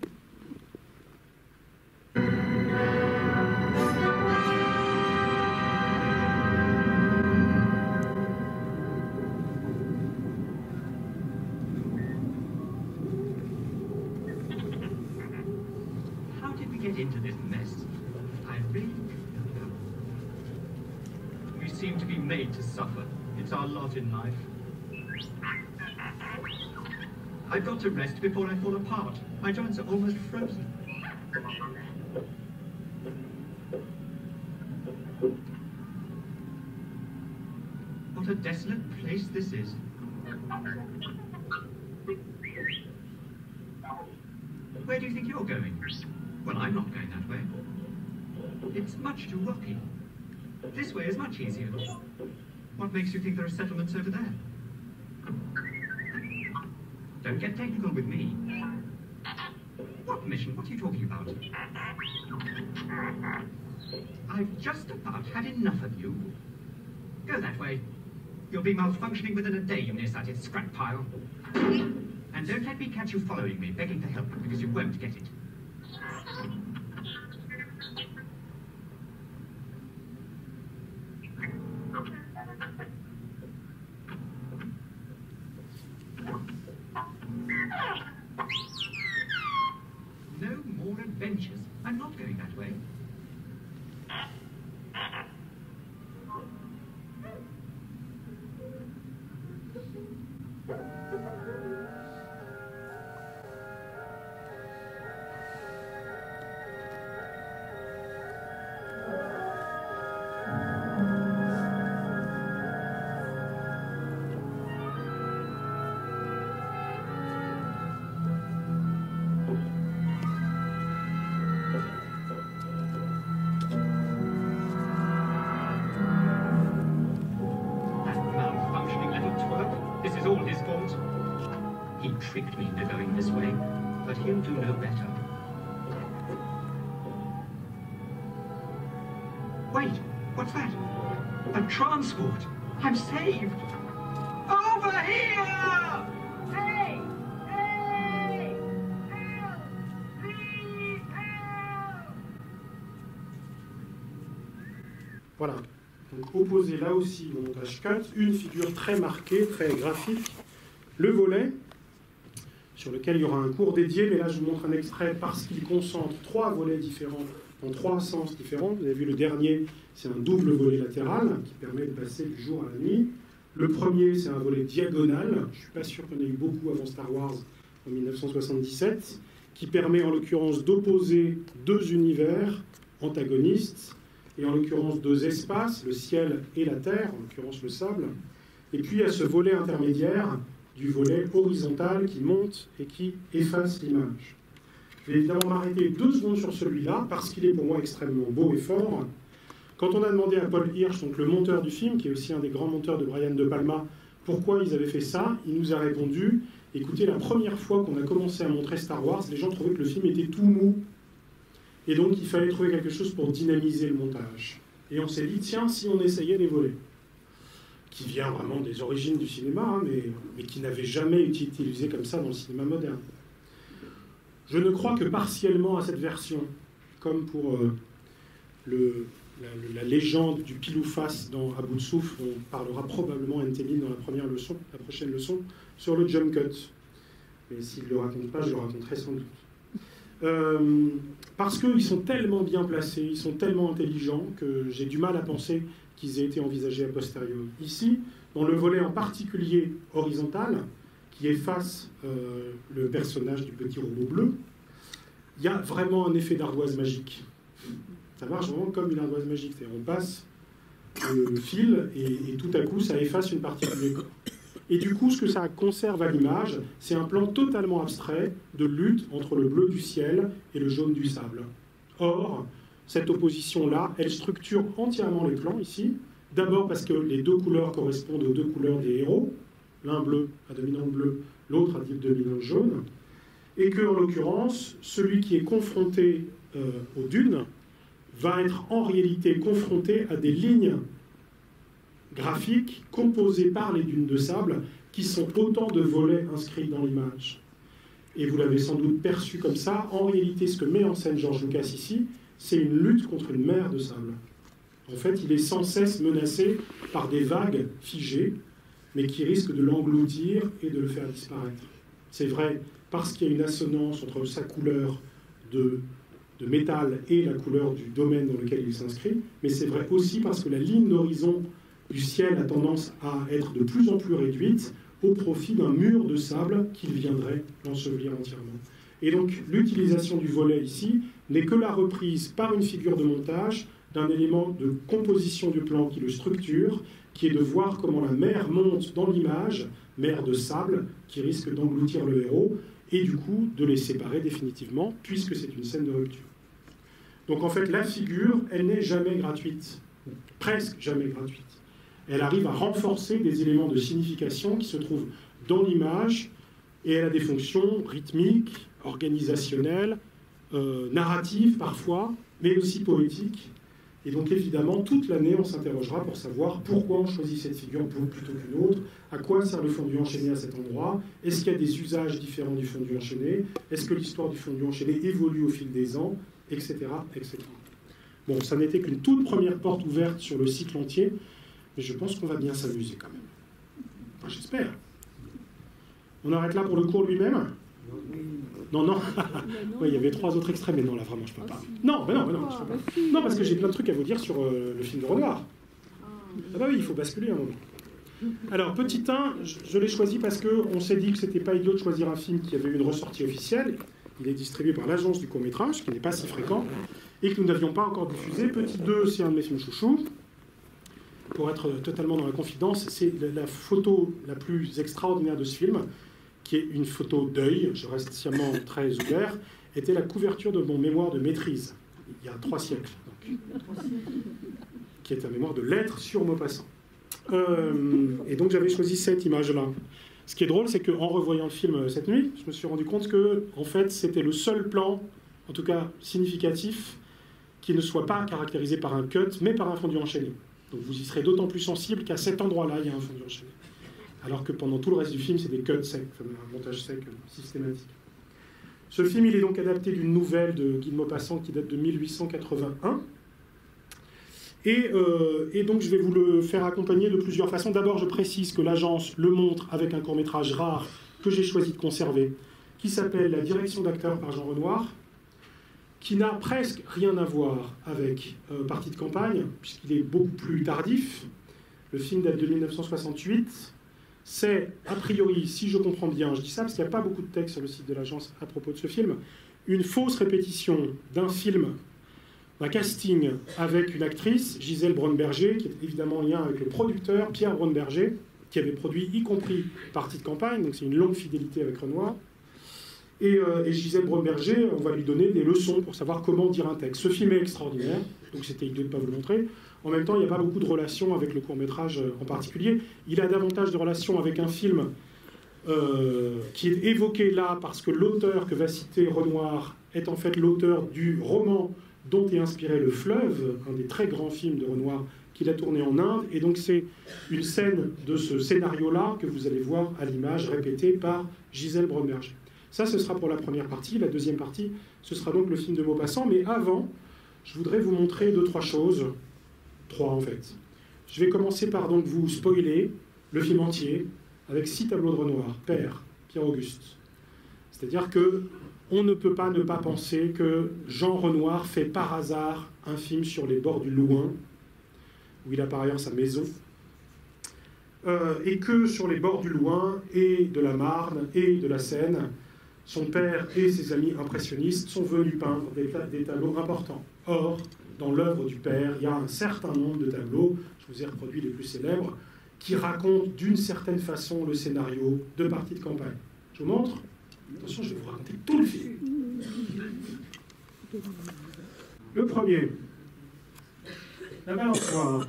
Get into this mess. I really don't know. We seem to be made to suffer. It's our lot in life. I've got to rest before I fall apart. My joints are almost frozen. What a desolate place this is. Where do you think you're going? Well, I'm not going that way. It's much too rocky. This way is much easier. What makes you think there are settlements over there? Don't get technical with me. What mission? What are you talking about? I've just about had enough of you. Go that way. You'll be malfunctioning within a day, you nearsighted scrap pile. And don't let me catch you following me, begging for help, because you won't get it. No more adventures. I'm not going that way. Tricked me into going this way, but he'll do no better. Wait, what's that? A transport! I'm saved! Over here! Hey! Hey! Help! Please help! Voilà. Donc opposé là aussi au montage cut, une figure très marquée, très graphique, le volet, sur lequel il y aura un cours dédié, mais là je vous montre un extrait parce qu'il concentre 3 volets différents, dans 3 sens différents. Vous avez vu le dernier, c'est un double volet latéral qui permet de passer du jour à la nuit. Le premier, c'est un volet diagonal, je ne suis pas sûr qu'il y en ait eu beaucoup avant Star Wars en 1977, qui permet en l'occurrence d'opposer 2 univers antagonistes, et en l'occurrence 2 espaces, le ciel et la terre, en l'occurrence le sable. Et puis il y a ce volet intermédiaire, du volet horizontal qui monte et qui efface l'image. Je vais évidemment m'arrêter 2 secondes sur celui-là, parce qu'il est pour moi extrêmement beau et fort. Quand on a demandé à Paul Hirsch, donc le monteur du film, qui est aussi un des grands monteurs de Brian De Palma, pourquoi ils avaient fait ça, il nous a répondu, écoutez, la première fois qu'on a commencé à montrer Star Wars, les gens trouvaient que le film était tout mou. Et donc il fallait trouver quelque chose pour dynamiser le montage. Et on s'est dit, tiens, si on essayait les volets, qui vient vraiment des origines du cinéma, hein, mais qui n'avait jamais été utilisé comme ça dans le cinéma moderne. Je ne crois que partiellement à cette version, comme pour la légende du pile ou face dans À bout de souffle. On parlera probablement à Ntemin dans la prochaine leçon, sur le jump cut. Mais s'il ne le raconte pas, je le raconterai sans doute. Parce qu'ils sont tellement bien placés, ils sont tellement intelligents, que j'ai du mal à penser qu'ils aient été envisagés a posteriori. Ici, dans le volet en particulier horizontal, qui efface le personnage du petit robot bleu, il y a vraiment un effet d'ardoise magique. Ça marche vraiment comme une ardoise magique. C'est-à-dire on passe le fil et tout à coup, ça efface une partie du décor. Et du coup, ce que ça conserve à l'image, c'est un plan totalement abstrait de lutte entre le bleu du ciel et le jaune du sable. Or, cette opposition-là, elle structure entièrement les plans ici. D'abord parce que les 2 couleurs correspondent aux 2 couleurs des héros. L'un bleu à dominante bleue, l'autre à dominante jaune. Et que, en l'occurrence, celui qui est confronté aux dunes va être en réalité confronté à des lignes graphiques composées par les dunes de sable qui sont autant de volets inscrits dans l'image. Et vous l'avez sans doute perçu comme ça. En réalité, ce que met en scène George Lucas ici, c'est une lutte contre une mer de sable. En fait, il est sans cesse menacé par des vagues figées, mais qui risquent de l'engloutir et de le faire disparaître. C'est vrai parce qu'il y a une assonance entre sa couleur de métal et la couleur du domaine dans lequel il s'inscrit, mais c'est vrai aussi parce que la ligne d'horizon du ciel a tendance à être de plus en plus réduite au profit d'un mur de sable qu'il viendrait l'ensevelir entièrement. Et donc l'utilisation du volet ici n'est que la reprise par une figure de montage d'un élément de composition du plan qui le structure qui est de voir comment la mer monte dans l'image, mer de sable, qui risque d'engloutir le héros, et du coup de les séparer définitivement, puisque c'est une scène de rupture. Donc en fait, la figure, elle n'est jamais gratuite, presque jamais gratuite. Elle arrive à renforcer des éléments de signification qui se trouvent dans l'image, et elle a des fonctions rythmiques, organisationnelles, narratives parfois, mais aussi poétiques. Et donc évidemment, toute l'année, on s'interrogera pour savoir pourquoi on choisit cette figure plutôt qu'une autre, à quoi sert le fondu enchaîné à cet endroit, est-ce qu'il y a des usages différents du fondu enchaîné, est-ce que l'histoire du fondu enchaîné évolue au fil des ans, etc. etc. Bon, ça n'était qu'une toute première porte ouverte sur le cycle entier, mais je pense qu'on va bien s'amuser quand même. Enfin, j'espère. On arrête là pour le cours lui-même ? Non, non. Ouais, il y avait 3 autres extraits, mais non, là, vraiment, je peux pas. Non, mais non, je peux pas. Non, parce que j'ai plein de trucs à vous dire sur le film de Renoir. Ah bah oui, il faut basculer un moment. Alors, petit 1, je l'ai choisi parce qu'on s'est dit que c'était pas idiot de choisir un film qui avait eu une ressortie officielle. Il est distribué par l'agence du court-métrage, qui n'est pas si fréquent, et que nous n'avions pas encore diffusé. Petit 2, c'est un de mes films chouchous. Pour être totalement dans la confidence, c'est la photo la plus extraordinaire de ce film, qui est une photo d'œil, je reste sciemment très ouvert, était la couverture de mon mémoire de maîtrise, il y a 3 siècles, donc, qui est un mémoire de lettres sur Maupassant. Et donc j'avais choisi cette image-là. Ce qui est drôle, c'est qu'en revoyant le film cette nuit, je me suis rendu compte que, en fait, c'était le seul plan, en tout cas significatif, qui ne soit pas caractérisé par un cut, mais par un fondu enchaîné. Donc vous y serez d'autant plus sensible qu'à cet endroit-là, il y a un fondu enchaîné. Alors que pendant tout le reste du film, c'est des cuts secs, un montage sec systématique. Ce film, il est donc adapté d'une nouvelle de Guy de Maupassant qui date de 1881. Et donc, je vais vous le faire accompagner de plusieurs façons. D'abord, je précise que l'agence le montre avec un court-métrage rare que j'ai choisi de conserver, qui s'appelle La direction d'acteur par Jean Renoir, qui n'a presque rien à voir avec Partie de campagne, puisqu'il est beaucoup plus tardif. Le film date de 1968. C'est, a priori, si je comprends bien, je dis ça parce qu'il n'y a pas beaucoup de texte sur le site de l'agence à propos de ce film, une fausse répétition d'un film, d'un casting avec une actrice, Gisèle Braun-Berger, qui est évidemment en lien avec le producteur, Pierre Braun-Berger, qui avait produit y compris Partie de campagne, donc c'est une longue fidélité avec Renoir. Et Gisèle Braun-Berger, on va lui donner des leçons pour savoir comment dire un texte. Ce film est extraordinaire, donc c'était idiot de ne pas vous le montrer. En même temps, il n'y a pas beaucoup de relations avec le court-métrage en particulier. Il a davantage de relations avec un film qui est évoqué là parce que l'auteur que va citer Renoir est en fait l'auteur du roman dont est inspiré Le Fleuve, un des très grands films de Renoir qu'il a tourné en Inde. Et donc c'est une scène de ce scénario-là que vous allez voir à l'image répétée par Gisèle Braun-Berger. Ça, ce sera pour la première partie. La deuxième partie, ce sera donc le film de Maupassant. Mais avant, je voudrais vous montrer 2-3 choses. 3 en fait. Je vais commencer par donc vous spoiler le film entier avec 6 tableaux de Renoir, père, Pierre-Auguste. C'est-à-dire que on ne peut pas ne pas penser que Jean Renoir fait par hasard un film sur les bords du Louing, où il a par ailleurs sa maison, et que sur les bords du Louing et de la Marne et de la Seine, son père et ses amis impressionnistes sont venus peindre des tableaux importants. Or, dans l'œuvre du père, il y a un certain nombre de tableaux, je vous ai reproduit les plus célèbres, qui racontent d'une certaine façon le scénario de Partie de campagne. Je vous montre. Attention, je vais vous raconter tout le film. Le premier, la balançoire.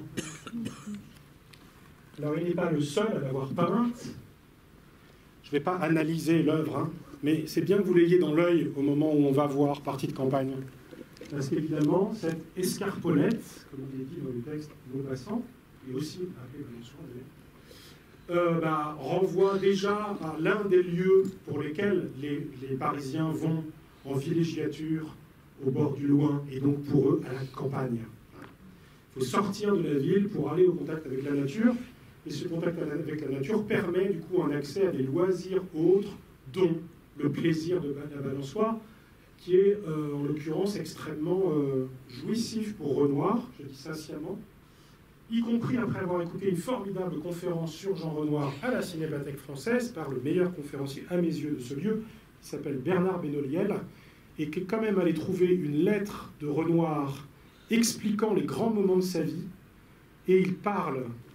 Alors, il n'est pas le seul à l'avoir peinte. Je ne vais pas analyser l'œuvre, hein, mais c'est bien que vous l'ayez dans l'œil au moment où on va voir Partie de campagne. Parce qu'évidemment, cette escarpolette, comme on l'a dit dans le texte de Maupassant, et aussi appelée Balançoire, renvoie déjà à l'un des lieux pour lesquels les Parisiens vont en villégiature au bord du Louing, et donc pour eux, à la campagne. Il faut sortir de la ville pour aller au contact avec la nature, et ce contact avec la nature permet du coup un accès à des loisirs autres, dont le plaisir de la balançoire, qui est en l'occurrence extrêmement jouissif pour Renoir, je dis ça sciemment, y compris après avoir écouté une formidable conférence sur Jean Renoir à la Cinémathèque française par le meilleur conférencier à mes yeux de ce lieu, qui s'appelle Bernard Benoliel, et qui est quand même allé trouver une lettre de Renoir expliquant les grands moments de sa vie, et il parle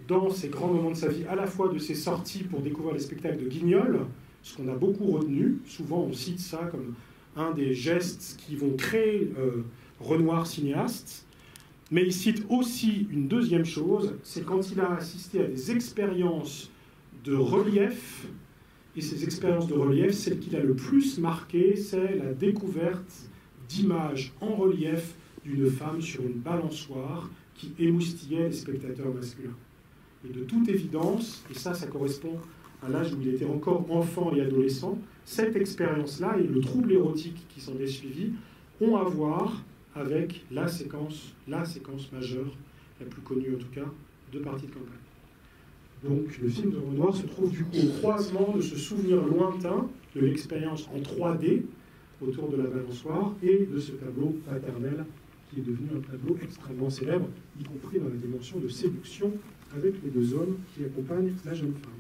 dans ces grands moments de sa vie, à la fois de ses sorties pour découvrir les spectacles de Guignol, ce qu'on a beaucoup retenu. Souvent, on cite ça comme un des gestes qui vont créer Renoir cinéaste. Mais il cite aussi une deuxième chose, c'est quand il a assisté à des expériences de relief. Et ces expériences de relief, celle qui l'a le plus marqué, c'est la découverte d'images en relief d'une femme sur une balançoire qui émoustillait les spectateurs masculins. Et de toute évidence, et ça correspond à l'âge où il était encore enfant et adolescent, cette expérience-là et le trouble érotique qui s'en est suivi ont à voir avec la séquence majeure, la plus connue en tout cas, de Partie de campagne. Donc le film de Renoir se trouve du coup au croisement de ce souvenir lointain de l'expérience en 3D autour de la balançoire et de ce tableau paternel qui est devenu un tableau extrêmement célèbre, y compris dans la dimension de séduction avec les deux hommes qui accompagnent la jeune femme.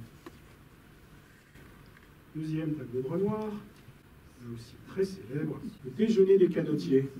Deuxième tableau de Renoir, là aussi très célèbre, le déjeuner des canotiers.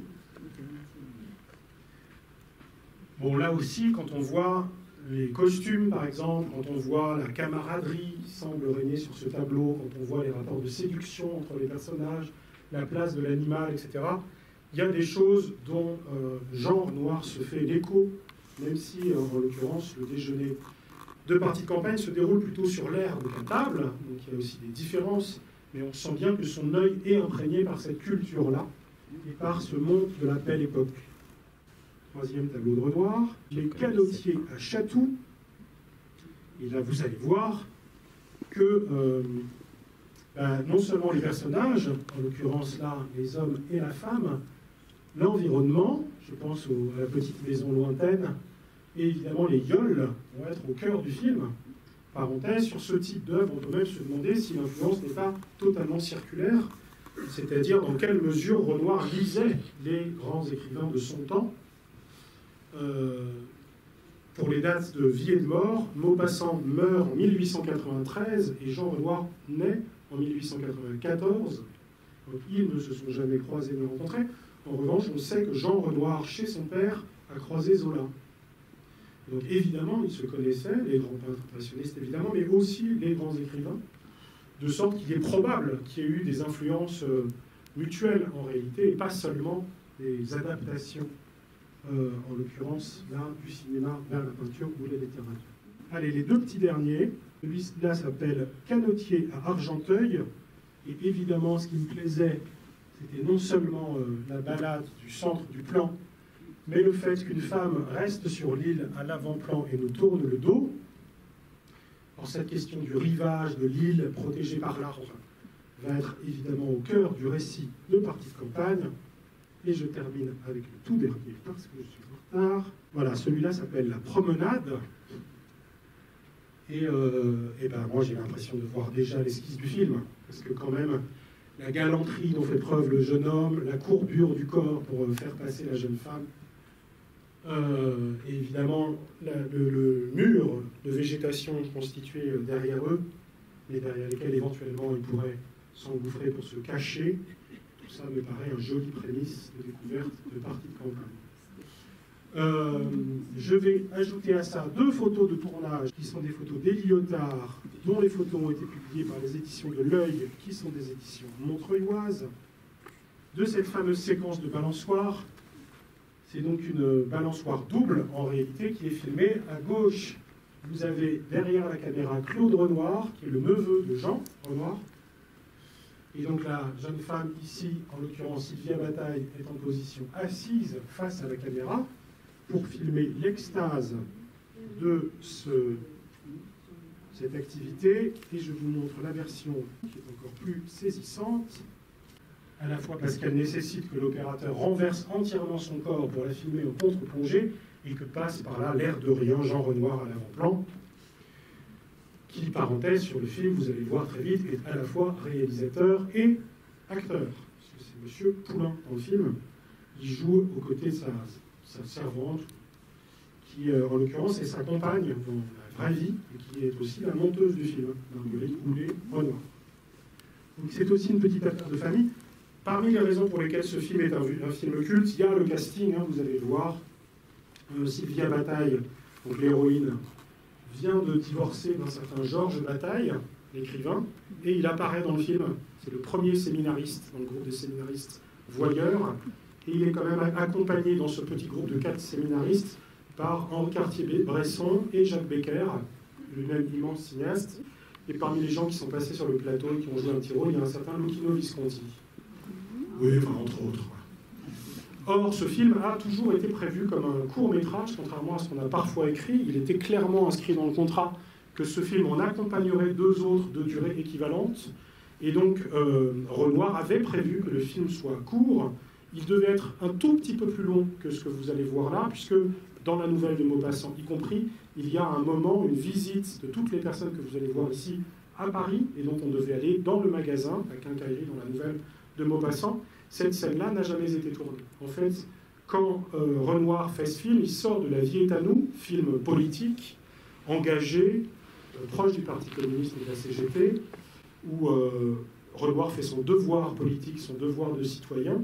Bon, là aussi, quand on voit les costumes, par exemple, quand on voit la camaraderie qui semble régner sur ce tableau, quand on voit les rapports de séduction entre les personnages, la place de l'animal, etc., il y a des choses dont Jean Renoir se fait l'écho, même si, en l'occurrence, le déjeuner de Partie de campagne se déroule plutôt sur l'herbe qu'à table, donc il y a aussi des différences, mais on sent bien que son œil est imprégné par cette culture-là et par ce monde de la belle époque. Troisième tableau de Renoir, les canotiers à Chatou. Et là, vous allez voir que non seulement les personnages, en l'occurrence là, les hommes et la femme, l'environnement, je pense à la petite maison lointaine, et évidemment les yolles vont être au cœur du film. Parenthèse, sur ce type d'œuvre, on peut même se demander si l'influence n'est pas totalement circulaire, c'est-à-dire dans quelle mesure Renoir lisait les grands écrivains de son temps. Pour les dates de vie et de mort, Maupassant meurt en 1893 et Jean Renoir naît en 1894. Donc ils ne se sont jamais croisés ni rencontrés. En revanche, on sait que Jean Renoir, chez son père, a croisé Zola. Donc évidemment, ils se connaissaient, les grands peintres impressionnistes évidemment, mais aussi les grands écrivains, de sorte qu'il est probable qu'il y ait eu des influences mutuelles en réalité, et pas seulement des adaptations, en l'occurrence là, du cinéma vers la peinture ou la littérature. Allez, les deux petits derniers, celui-là s'appelle Canotier à Argenteuil, et évidemment ce qui me plaisait, c'était non seulement la balade du centre du plan, mais le fait qu'une femme reste sur l'île à l'avant-plan et nous tourne le dos. Alors cette question du rivage de l'île protégée par l'arbre va être évidemment au cœur du récit de Partie de campagne. Et je termine avec le tout dernier parce que je suis en retard. Voilà, celui-là s'appelle La Promenade. Et moi j'ai l'impression de voir déjà l'esquisse du film, parce que quand même, la galanterie dont fait preuve le jeune homme, la courbure du corps pour faire passer la jeune femme, et évidemment le mur de végétation constitué derrière eux, mais derrière lesquels éventuellement ils pourraient s'engouffrer pour se cacher. Tout ça me paraît un joli prémisse de découverte de Partie de campagne. Je vais ajouter à ça 2 photos de tournage qui sont des photos d'Élie Lyotard, dont les photos ont été publiées par les éditions de l'Œil, qui sont des éditions montreuilloises, de cette fameuse séquence de balançoire. C'est donc une balançoire double, en réalité, qui est filmée. À gauche, vous avez derrière la caméra Claude Renoir, qui est le neveu de Jean Renoir. Et donc la jeune femme ici, en l'occurrence Sylvia Bataille, est en position assise face à la caméra pour filmer l'extase de cette activité. Et je vous montre la version qui est encore plus saisissante, à la fois parce qu'elle nécessite que l'opérateur renverse entièrement son corps pour la filmer au contre-plongée et que passe par là l'air de rien Jean Renoir à l'avant-plan, qui, parenthèse, sur le film, vous allez le voir très vite, est à la fois réalisateur et acteur. Parce que c'est Monsieur Poulain dans le film. Il joue aux côtés de sa servante, qui, en l'occurrence, est sa compagne dans la vraie vie, et qui est aussi la monteuse du film, Marguerite Houlet-Renoir. Donc c'est aussi une petite affaire de famille. Parmi les raisons pour lesquelles ce film est un film culte, il y a le casting, vous allez le voir. Sylvia Bataille, donc l'héroïne, vient de divorcer d'un certain Georges Bataille, l'écrivain, et il apparaît dans le film. C'est le premier séminariste dans le groupe des séminaristes voyeurs, et il est quand même accompagné dans ce petit groupe de 4 séminaristes par Henri Cartier-Bresson et Jacques Becker, lui-même immense cinéaste. Et parmi les gens qui sont passés sur le plateau et qui ont joué un petit rôle, il y a un certain Luchino Visconti. Oui, enfin, entre autres. Or, ce film a toujours été prévu comme un court-métrage, contrairement à ce qu'on a parfois écrit. Il était clairement inscrit dans le contrat que ce film en accompagnerait 2 autres de durée équivalente. Et donc, Renoir avait prévu que le film soit court. Il devait être un tout petit peu plus long que ce que vous allez voir là, puisque dans la nouvelle de Maupassant y compris, il y a un moment, une visite de toutes les personnes que vous allez voir ici à Paris, et donc on devait aller dans le magasin, à Quincaillerie, dans la nouvelle de Maupassant. Cette scène-là n'a jamais été tournée. En fait, quand Renoir fait ce film, il sort de La vie est à nous, film politique, engagé, proche du Parti communiste et de la CGT, où Renoir fait son devoir politique, son devoir de citoyen.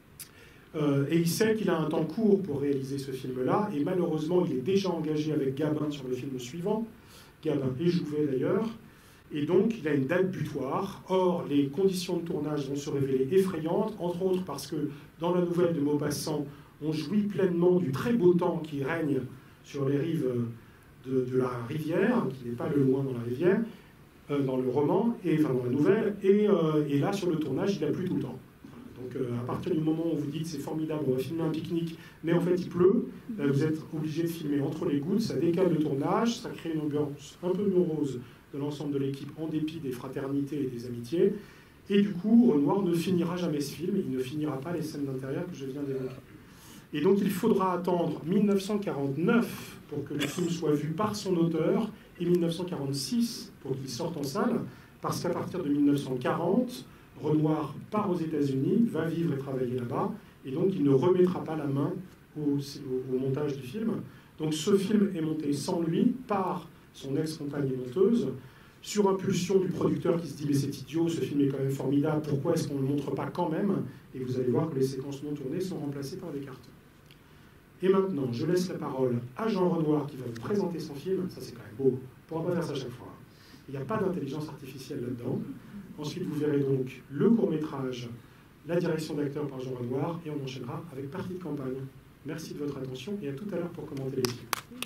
Et il sait qu'il a un temps court pour réaliser ce film-là, et malheureusement, il est déjà engagé avec Gabin sur le film suivant, Gabin et Jouvet d'ailleurs, et donc il a une date butoir. Or, les conditions de tournage vont se révéler effrayantes, entre autres parce que dans la nouvelle de Maupassant, on jouit pleinement du très beau temps qui règne sur les rives de la rivière, qui n'est pas le loin dans la rivière, dans le roman, enfin dans la nouvelle, et là, sur le tournage, il a plu tout le temps. Donc à partir du moment où vous dites c'est formidable, on va filmer un pique-nique, mais en fait il pleut, vous êtes obligé de filmer entre les gouttes, ça décale le tournage, ça crée une ambiance un peu morose de l'ensemble de l'équipe en dépit des fraternités et des amitiés. Et du coup, Renoir ne finira jamais ce film, il ne finira pas les scènes d'intérieur que je viens d'évoquer. Et donc il faudra attendre 1949 pour que le film soit vu par son auteur, et 1946 pour qu'il sorte en salle, parce qu'à partir de 1940, Renoir part aux États-Unis, va vivre et travailler là-bas, et donc il ne remettra pas la main au montage du film. Donc ce film est monté sans lui, par son ex-compagne monteuse, sur impulsion du producteur qui se dit « mais c'est idiot, ce film est quand même formidable, pourquoi est-ce qu'on ne le montre pas quand même ?» Et vous allez voir que les séquences non tournées sont remplacées par des cartons. Et maintenant, je laisse la parole à Jean Renoir qui va vous présenter son film. Ça c'est quand même beau, on ne pourra pas faire ça chaque fois. Il n'y a pas d'intelligence artificielle là-dedans. Ensuite, vous verrez donc le court-métrage, la direction d'acteur par Jean Renoir, et on enchaînera avec Partie de campagne. Merci de votre attention et à tout à l'heure pour commenter les films.